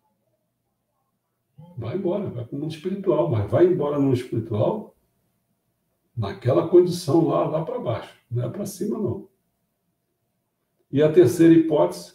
Vai embora, vai para o mundo espiritual, mas vai embora no mundo espiritual naquela condição lá para baixo, não é para cima, não. E a terceira hipótese,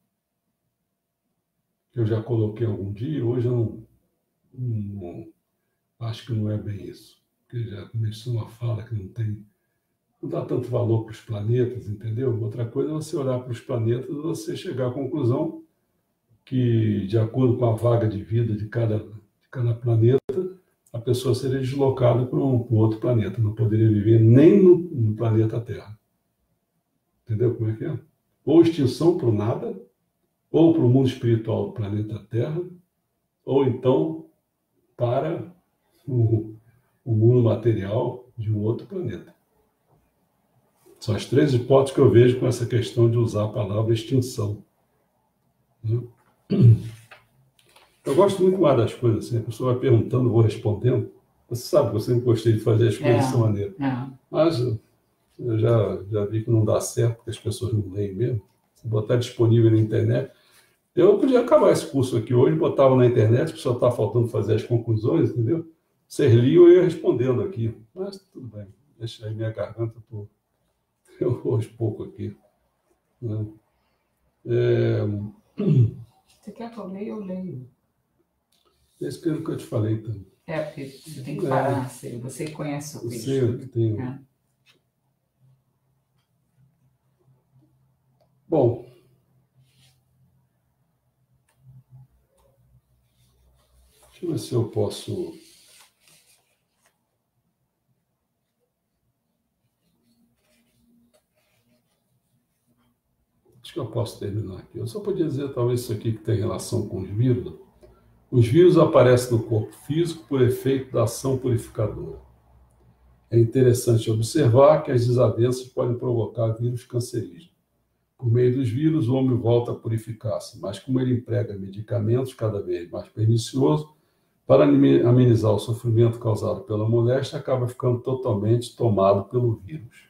que eu já coloquei algum dia, hoje eu não acho que não é bem isso, porque já começou uma fala que não dá tanto valor para os planetas, entendeu? Outra coisa é você olhar para os planetas e você chegar à conclusão que, de acordo com a vaga de vida de cada planeta, a pessoa seria deslocada para um outro planeta, não poderia viver nem no planeta Terra. Entendeu como é que é? Ou extinção para o nada, ou para o mundo espiritual do planeta Terra, ou então para o mundo material de um outro planeta. São as 3 hipóteses que eu vejo com essa questão de usar a palavra extinção. Eu gosto muito mais das coisas assim, a pessoa vai perguntando, eu vou respondendo. Você sabe que eu sempre gostei de fazer as coisas dessa maneira. Mas Eu já vi que não dá certo, porque as pessoas não leem mesmo. Se botar disponível na internet. Eu podia acabar esse curso aqui hoje, botava na internet, que só está faltando fazer as conclusões, entendeu? Vocês liam e eu ia respondendo aqui. Mas tudo bem, deixa aí minha garganta, eu hoje pouco aqui. Né? Você quer que eu leia? Eu leio. É isso que eu te falei também. Porque você tem que parar, você conhece o texto. Eu sei que tem. Bom, deixa eu ver se eu posso... Acho que eu posso terminar aqui. Eu só podia dizer, talvez, isso aqui que tem relação com os vírus. Os vírus aparecem no corpo físico por efeito da ação purificadora. É interessante observar que as desavenças podem provocar vírus cancerígenos. Por meio dos vírus, o homem volta a purificar-se, mas como ele emprega medicamentos cada vez mais perniciosos, para amenizar o sofrimento causado pela moléstia, acaba ficando totalmente tomado pelo vírus.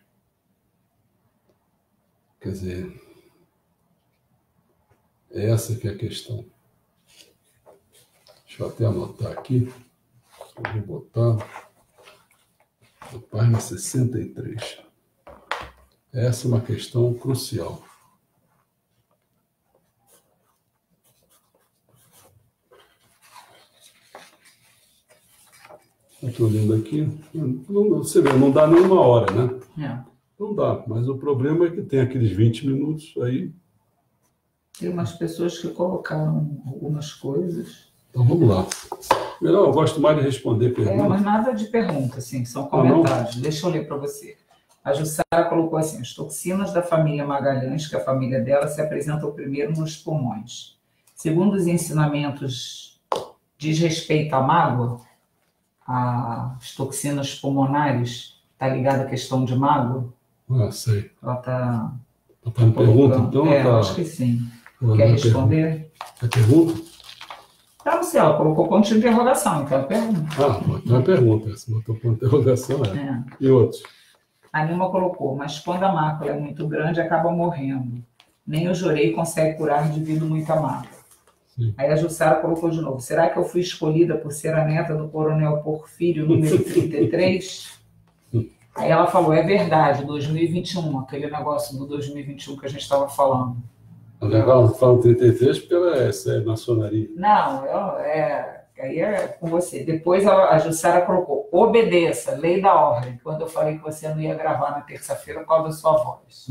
Quer dizer, essa que é a questão. Deixa eu até anotar aqui. Eu vou botar a página 63. Essa é uma questão crucial. Estou lendo aqui. Você vê, não dá nem uma hora, né? Não dá, mas o problema é que tem aqueles 20 minutos aí. Tem umas pessoas que colocaram algumas coisas. Então vamos lá. Melhor, eu gosto mais de responder perguntas. Mas nada de pergunta, assim, são comentários. Deixa eu ler para você. A Jussara colocou assim: as toxinas da família Magalhães, que é a família dela, se apresentam primeiro nos pulmões. Segundo os ensinamentos, diz respeito à mágoa, as toxinas pulmonares, está ligada à questão de mágoa? Sei. Ela está... Tá me pergunta, então? Acho que sim. Quer responder? É pergunta? Não sei, ela colocou ponto de interrogação, então é pergunta. Então é pergunta. Se botou ponto de interrogação, E outros? A Nilma colocou: mas quando a mácula é muito grande, acaba morrendo. Nem o Jorei consegue curar devido muita mácula. Sim. Aí a Jussara colocou de novo: será que eu fui escolhida por ser a neta do coronel Porfírio, número 33? Aí ela falou: é verdade, 2021, aquele negócio do 2021 que a gente estava falando. Ela fala 33 porque ela é maçonaria. Não, aí é com você. Depois a Jussara colocou: obedeça, lei da ordem, quando eu falei que você não ia gravar na terça-feira por causa da sua voz.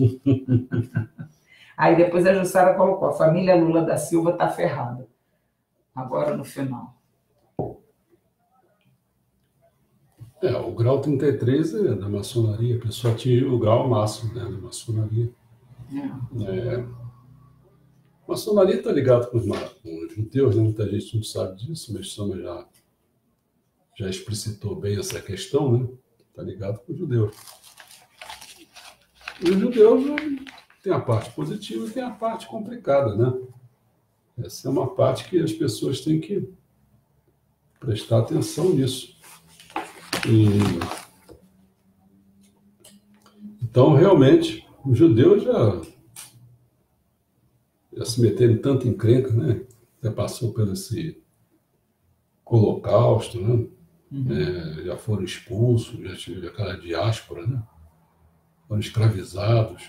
Aí depois a Jussara colocou: a família Lula da Silva está ferrada. Agora no final. O grau 33 é da maçonaria, a pessoa atinge o grau máximo, né, da maçonaria. Maçonaria está ligado com os judeus, né? Muita gente não sabe disso, mas Sama já explicitou bem essa questão, né? Está ligado com os judeus. E os judeus têm a parte positiva e têm a parte complicada, né? Essa é uma parte que as pessoas têm que prestar atenção nisso. Então, realmente, os judeus já se meteram tanto em encrenca, né? Já passou pelo esse holocausto, né? Já foram expulsos, já tiveram aquela diáspora, né? Foram escravizados.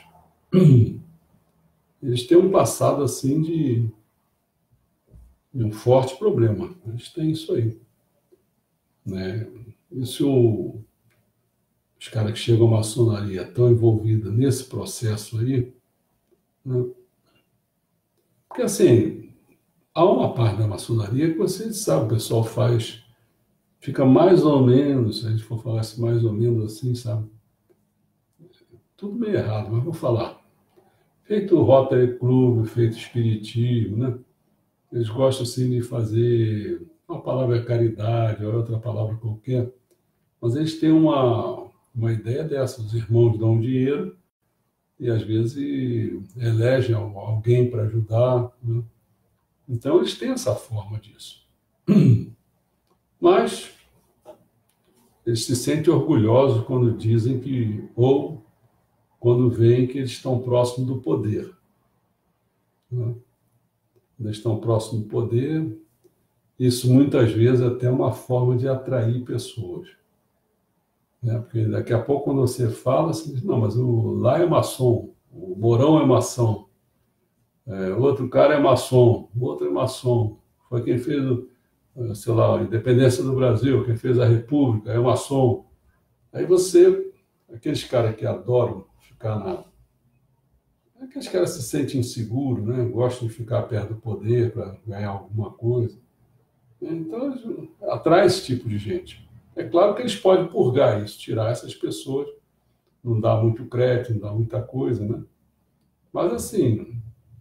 Eles têm um passado assim de um forte problema. Eles têm isso aí, né? E se os caras que chegam à maçonaria estão envolvidos nesse processo aí, né? Porque, assim, há uma parte da maçonaria que você sabe, o pessoal fica mais ou menos, se a gente for falar assim, mais ou menos assim, sabe? Tudo meio errado, mas vou falar. Feito Rotary Club, feito espiritismo, né? Eles gostam, assim, de fazer uma palavra caridade, ou outra palavra qualquer, mas eles têm uma ideia dessa, os irmãos dão dinheiro, e às vezes elegem alguém para ajudar, né? Então eles têm essa forma disso. Mas eles se sentem orgulhosos quando dizem que ou quando veem que eles estão próximos do poder. Né? Eles estão próximos do poder, isso muitas vezes é até uma forma de atrair pessoas. Né? Porque daqui a pouco, quando você fala, você diz, não, mas lá é maçom, o Mourão é maçom, outro cara é maçom, o outro é maçom. Foi quem fez, sei lá, a independência do Brasil, quem fez a República, é maçom. Aí você, aqueles caras que adoram ficar aqueles caras se sentem inseguros, né? Gostam de ficar perto do poder para ganhar alguma coisa. Então, atrai esse tipo de gente. É claro que eles podem purgar isso, tirar essas pessoas, não dá muito crédito, não dá muita coisa, né? Mas, assim,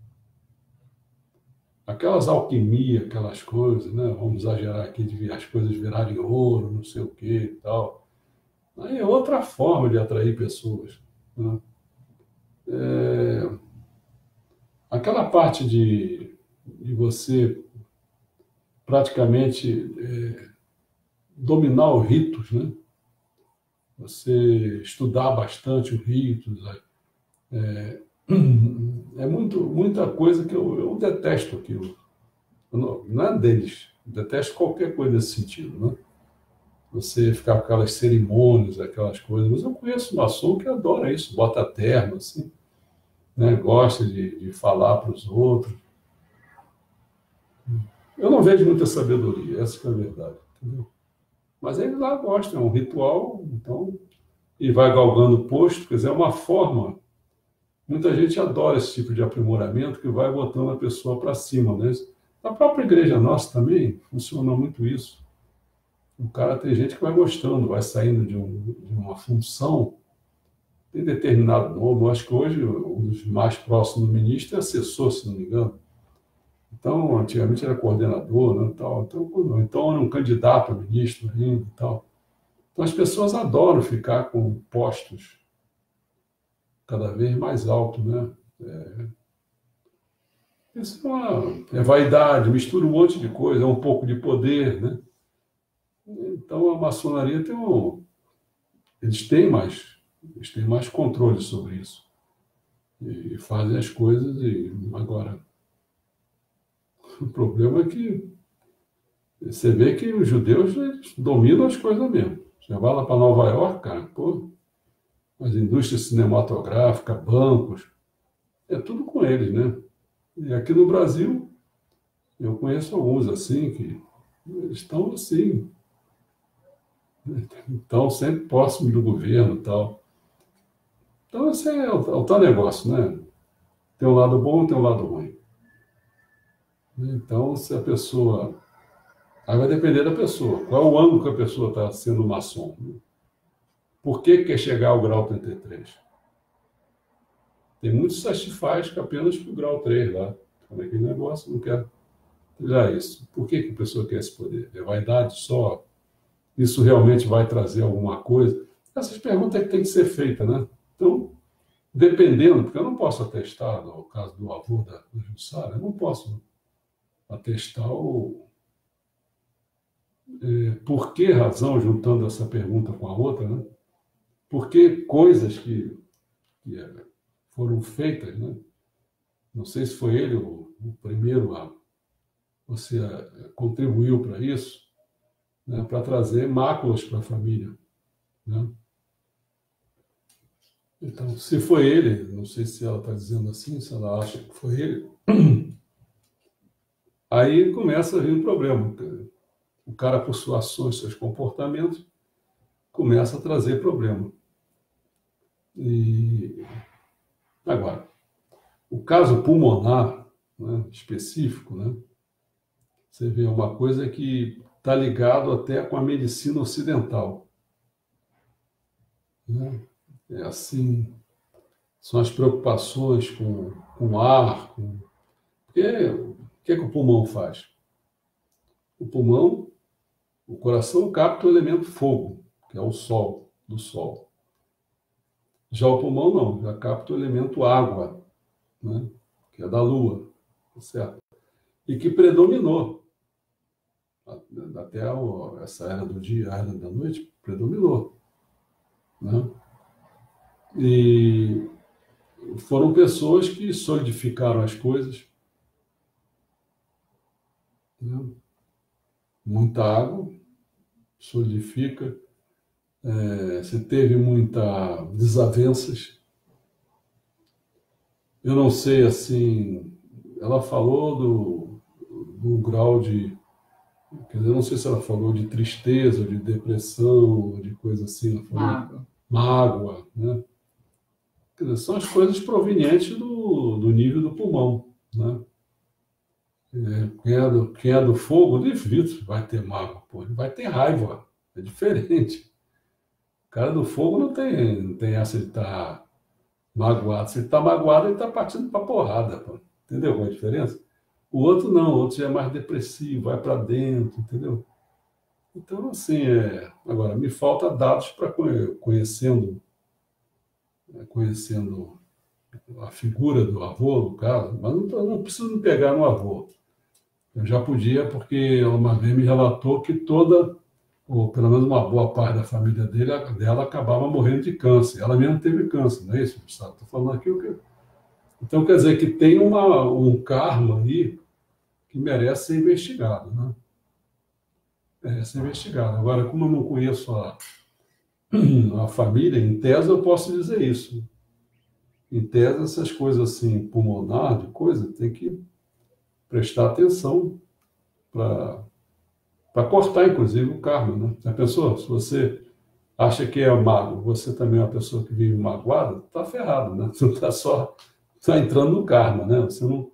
aquelas alquimias, aquelas coisas, né? Vamos exagerar aqui de as coisas virarem ouro, não sei o quê e tal. Aí é outra forma de atrair pessoas, né? Aquela parte de você praticamente dominar os ritos, né? Você estudar bastante os ritos. É muita coisa que eu detesto aquilo. Não é deles. Eu detesto qualquer coisa nesse sentido, né? Você ficar com aquelas cerimônias, aquelas coisas. Mas eu conheço maçom que adora isso, bota terno, assim, né? Gosta de falar para os outros. Eu não vejo muita sabedoria, essa que é a verdade, entendeu? Mas eles lá gostam, é um ritual, então, e vai galgando posto, quer dizer, é uma forma. Muita gente adora esse tipo de aprimoramento que vai botando a pessoa para cima, né? Na própria igreja nossa também funciona muito isso. O cara tem gente que vai gostando, vai saindo de uma função, tem determinado nome. Eu acho que hoje um dos mais próximos do ministro é assessor, se não me engano. Então, antigamente era coordenador, né, tal. Então era um candidato a ministro ainda e tal. Então as pessoas adoram ficar com postos cada vez mais altos, né? Isso é vaidade, mistura um monte de coisa, é um pouco de poder, né? Então a maçonaria eles têm mais controle sobre isso e fazem as coisas. E agora o problema é que você vê que os judeus eles dominam as coisas mesmo. Você vai lá para Nova York, cara, pô, as indústrias cinematográficas, bancos, é tudo com eles, né? E aqui no Brasil, eu conheço alguns assim, que eles estão assim, estão sempre próximos do governo e tal. Então, esse é o tal negócio, né? Tem um lado bom, tem um lado ruim. Então, se a pessoa... Aí vai depender da pessoa. Qual é o ângulo que a pessoa está sendo maçom? Por que quer chegar ao grau 33? Tem muitos sastifais que apenas para o grau 3 lá. Como é que negócio? Não quero já isso. Por que a pessoa quer esse poder? É vaidade só? Isso realmente vai trazer alguma coisa? Essas perguntas é que tem que ser feitas, né? Então, dependendo, porque eu não posso atestar, no caso do avô da Jussara, eu não posso atestar por que razão, juntando essa pergunta com a outra, né? Por que coisas que foram feitas, né? Não sei se foi ele o primeiro você contribuiu para isso, né? Para trazer máculas para a família, né? Então, se foi ele, não sei se ela está dizendo assim, se ela acha que foi ele, aí começa a vir um problema. O cara, por suas ações, seus comportamentos, começa a trazer problema. E agora, o caso pulmonar, né, específico, né, você vê uma coisa que está ligado até com a medicina ocidental, né? É assim, são as preocupações com ar, porque o que o pulmão faz? O pulmão, o coração capta o elemento fogo, que é o sol, do sol. Já o pulmão não, já capta o elemento água, né, que é da lua, certo? E que predominou até essa era do dia, a era da noite, predominou, né? E foram pessoas que solidificaram as coisas, né? Muita água solidifica, você teve muitas desavenças. Eu não sei, assim, ela falou do grau de, quer dizer, eu não sei se ela falou de tristeza, de depressão, de coisa assim, ela falou Mágoa. mágoa, né? Quer dizer, são as coisas provenientes do nível do pulmão, né? Quem é do fogo, de vidro, vai ter mágoa, pô, ele vai ter raiva, é diferente. O cara do fogo não tem essa de estar magoado. Se ele está magoado, ele está partindo para porrada, pô. Entendeu qual é a diferença? O outro não, o outro já é mais depressivo, vai para dentro, entendeu? Então, assim, agora, me falta dados para conhecendo a figura do avô, no caso, mas não preciso me pegar no avô. Eu já podia, porque ela uma vez me relatou que toda, ou pelo menos uma boa parte da família dela acabava morrendo de câncer. Ela mesma teve câncer, não é isso, Gustavo? Estou falando aqui o que. Então, quer dizer que tem um karma aí que merece ser investigado, né? Merece ser investigado. Agora, como eu não conheço a família, em tese eu posso dizer isso. Em tese, essas coisas assim, pulmonar, de coisa, tem que prestar atenção para cortar, inclusive, o karma, né? Já pensou? Se você acha que é mago, você também é uma pessoa que vive magoada, está ferrado, né? Você está entrando no karma, né? Você não,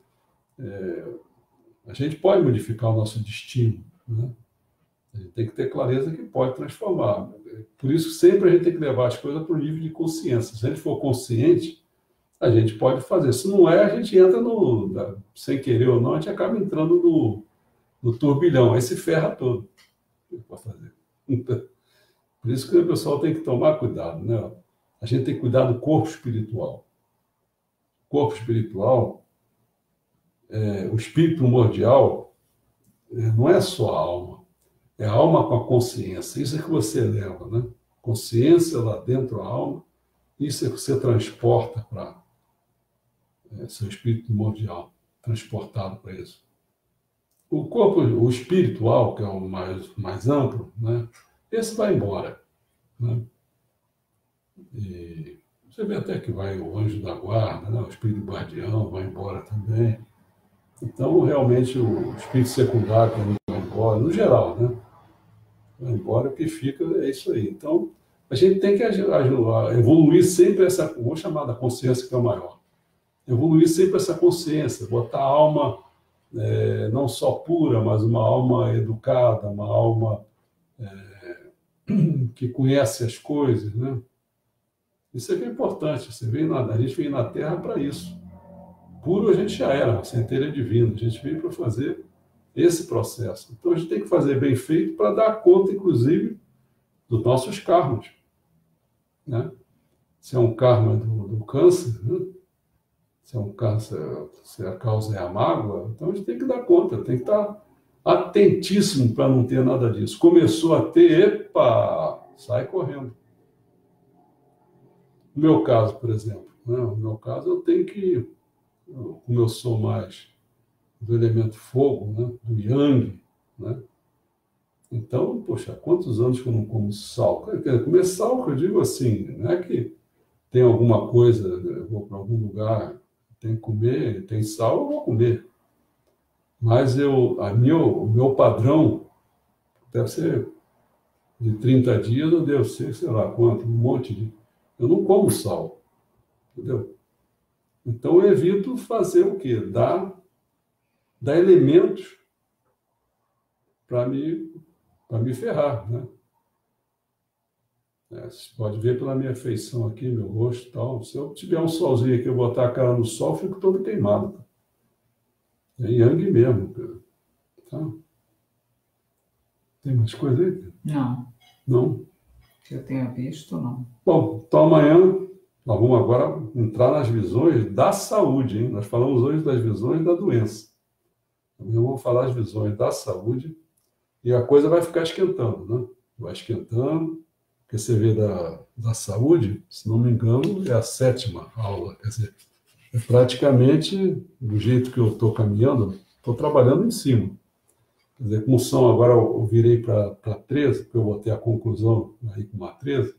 a gente pode modificar o nosso destino, né? A gente tem que ter clareza que pode transformar. Por isso, sempre a gente tem que levar as coisas para o nível de consciência. Se a gente for consciente, a gente pode fazer. Se não é, a gente entra sem querer ou não, a gente acaba entrando no turbilhão, aí se ferra todo. O que pode fazer? Por isso que o pessoal tem que tomar cuidado, né? A gente tem que cuidar do corpo espiritual. O corpo espiritual, o espírito primordial, não é só a alma. É a alma com a consciência. Isso é que você leva, né? Consciência lá dentro da alma, isso é que você transporta para seu espírito primordial, transportado para isso. O corpo, o espiritual, que é o mais amplo, né? Esse vai embora, né? E você vê até que vai o anjo da guarda, né? O espírito guardião vai embora também. Então, realmente, o espírito secundário também vai embora, no geral, né? Vai embora, o que fica é isso aí. Então, a gente tem que evoluir sempre essa, vou chamar da consciência que é o maior, evoluir sempre essa consciência, botar a alma não só pura, mas uma alma educada, uma alma que conhece as coisas, né? Isso é que é importante. A gente veio na Terra para isso. Puro a gente já era, uma centelha divina. A gente veio para fazer esse processo. Então a gente tem que fazer bem feito para dar conta, inclusive, dos nossos karmas, né? Se é um karma do câncer, né? Se é um câncer, se a causa é a mágoa, então a gente tem que dar conta, tem que estar atentíssimo para não ter nada disso. Começou a ter, epa, sai correndo. No meu caso, por exemplo, né? No meu caso eu tenho que, como eu sou mais do elemento fogo, né? Do yang, né? Então, poxa, quantos anos que eu não como sal? Comer sal, que eu digo assim, não é que tem alguma coisa, eu vou para algum lugar, tem que comer, tem sal, eu vou comer. Mas o meu padrão deve ser de 30 dias, eu devo ser, sei lá quanto, um monte de... Eu não como sal, entendeu? Então eu evito fazer o quê? Dar elementos para me ferrar, né? Você pode ver pela minha feição aqui, meu rosto e tal. Se eu tiver um solzinho aqui, eu botar a cara no sol, eu fico todo queimado. É yang mesmo, cara. Tá? Tem mais coisa aí? Não. Não? Que eu tenha visto, não. Bom, então amanhã nós vamos agora entrar nas visões da saúde, hein? Nós falamos hoje das visões da doença. Amanhã vamos falar das visões da saúde e a coisa vai ficar esquentando, né? Vai esquentando. porque você vê da saúde, se não me engano, é a 7ª aula. Quer dizer, é praticamente do jeito que eu estou caminhando, estou trabalhando em cima. Quer dizer, como são, agora eu virei para 13, porque eu botei a conclusão aí com uma 13.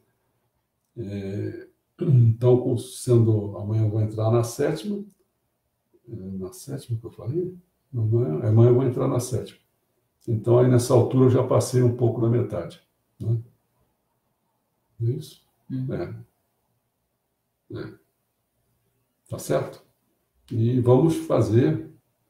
Então, sendo amanhã eu vou entrar na 7ª, na 7ª que eu falei? Amanhã eu vou entrar na 7ª. Então, aí nessa altura eu já passei um pouco da metade. Né? É isso? Tá certo? E vamos fazer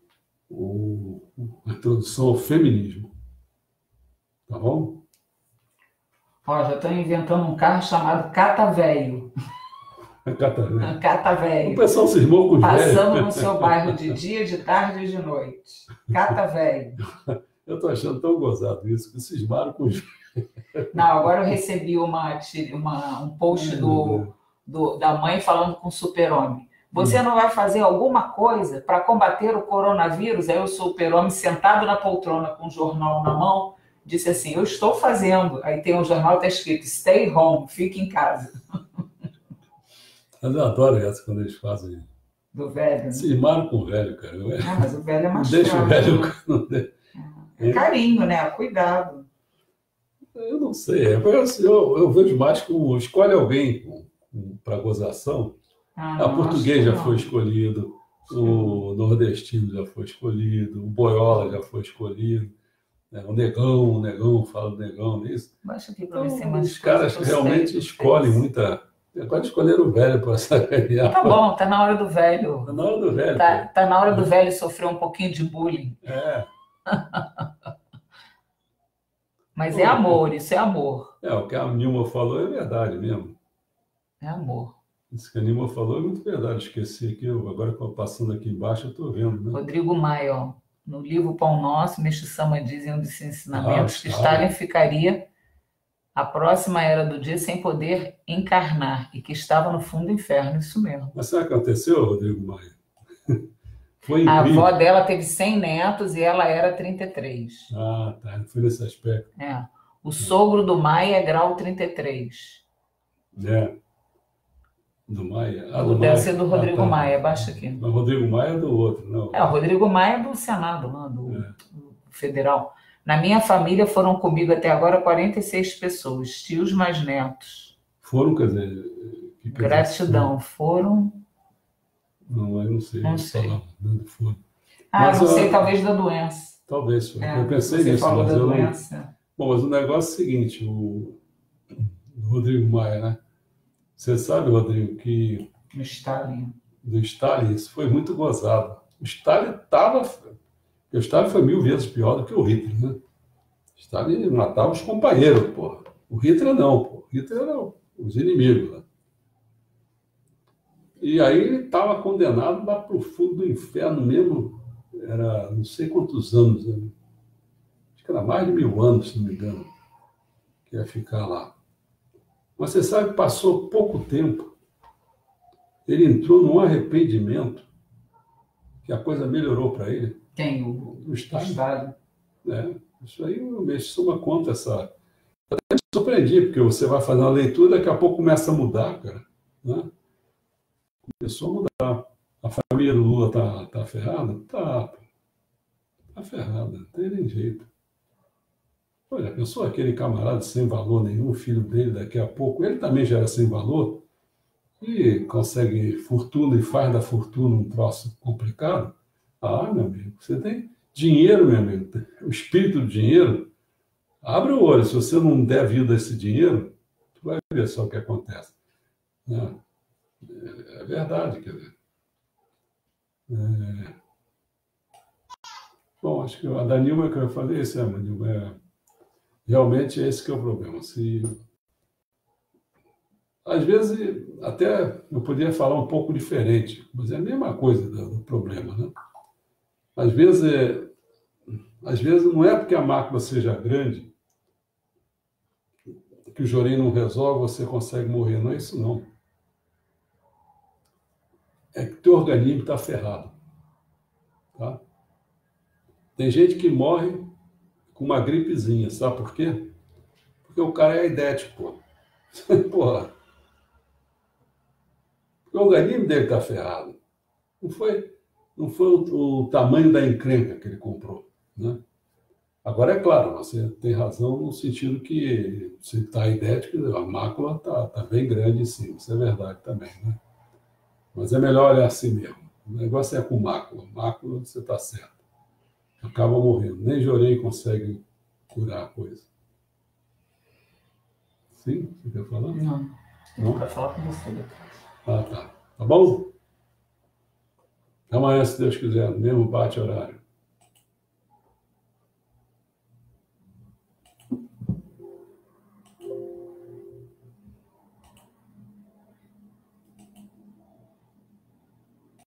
a introdução ao feminismo. Tá bom? Ó, já estou inventando um carro chamado Catavéio. Catavéio. Catavéio. O pessoal cismou com os velhos. Passando no seu bairro de dia, de tarde e de noite. Catavéio. Eu estou achando tão gozado isso, que cismaram com os velhos. Não, agora eu recebi um post da mãe falando com o Super-Homem. Você não vai fazer alguma coisa para combater o coronavírus? Aí o Super-Homem, sentado na poltrona com um jornal na mão, disse assim, eu estou fazendo. Aí tem um jornal, está escrito, stay home, fique em casa. Mas eu adoro essa quando eles fazem. Do velho. Né? Cismaram com o velho, cara. Mas o velho é mais deixa o velho. É carinho, né? Cuidado. Eu não sei. Eu vejo mais como escolhe alguém para gozação. O português já foi escolhido, o nordestino já foi escolhido, o boiola já foi escolhido, né? O negão fala do negão, não é isso? Baixa aqui para ver se os caras realmente escolhem muita. Agora escolheram o velho para sacanear. Tá bom, tá na hora do velho. Tá na hora do velho. Tá na hora do velho sofrer um pouquinho de bullying. Mas é amor, isso é amor. O que a Nilma falou é verdade mesmo. É amor. Isso que a Nilma falou é muito verdade. Esqueci aqui, agora passando aqui embaixo, eu estou vendo. Né? Rodrigo Maia, ó, no livro Pão Nosso, Meixo Sama diz em um dos ensinamentos que Stalin ficaria a próxima era do dia sem poder encarnar e que estava no fundo do inferno, isso mesmo. Mas sabe o que aconteceu, Rodrigo Maia? Foi a incrível. avó dela teve 100 netos e ela era 33. Ah, tá. Foi nesse aspecto. O sogro do Maia é grau 33. Do Maia? Deve ser do Rodrigo Maia, baixa aqui. Mas o Rodrigo Maia é do outro, não? O Rodrigo Maia é do Senado, lá, do federal. Na minha família foram comigo até agora 46 pessoas, tios mais netos. Foram, quer dizer... Gratidão, foram... Não, eu não sei. Não sei. Foram. Mas, não sei, talvez da doença. Talvez, eu pensei nisso. Falou mas da eu doença. Não... Bom, mas o negócio é o seguinte, o Rodrigo Maia, né? Você sabe, Rodrigo, que... Do Stalin. Do Stalin, isso foi muito gozado. O Stalin estava... O Stalin foi 1000 vezes pior do que o Hitler, né? O Stalin matava os companheiros, porra. O Hitler não, pô. O Hitler eram os inimigos, né? E aí ele estava condenado lá para o fundo do inferno mesmo. Era não sei quantos anos, né? Acho que era mais de 1000 anos, se não me engano, que ia ficar lá. Mas você sabe, passou pouco tempo. Ele entrou num arrependimento que a coisa melhorou para ele. Quem? O Stalin. Isso aí eu mexo uma conta essa. Eu me surpreendi, porque você vai fazer uma leitura, daqui a pouco começa a mudar, cara. Né? Começou a mudar. A família do Lula tá ferrada? Tá ferrada, não tem nem jeito. Olha, pensou aquele camarada sem valor nenhum, filho dele daqui a pouco, ele também já era sem valor, e consegue fortuna e faz da fortuna um troço complicado. Ah, meu amigo, você tem dinheiro, meu amigo, o espírito do dinheiro, abre o olho, se você não der vida a esse dinheiro, tu vai ver só o que acontece. É verdade, quer dizer. Bom, acho que a da Nilma que eu falei, isso realmente é esse que é o problema. Às vezes, até eu poderia falar um pouco diferente, mas é a mesma coisa do problema, né? Às vezes não é porque a mácula seja grande que o Jorim não resolve, você consegue morrer. Não é isso, não. É que o teu organismo está ferrado. Tá? Tem gente que morre com uma gripezinha, sabe por quê? Porque o cara é aidético, pô. Porra. O organismo dele está ferrado. Não foi o tamanho da encrenca que ele comprou, né? Agora, é claro, você tem razão no sentido que você está idético, a mácula tá bem grande em cima, isso é verdade também, né? Mas é melhor olhar assim mesmo. O negócio é com mácula. Mácula, você está certo. Acaba morrendo. Nem Jorei consegue curar a coisa. Sim? Você quer falar? Não. Não? Para falar com você depois. Ah, tá. Tá bom? Amanhã, se Deus quiser, no mesmo bate horário.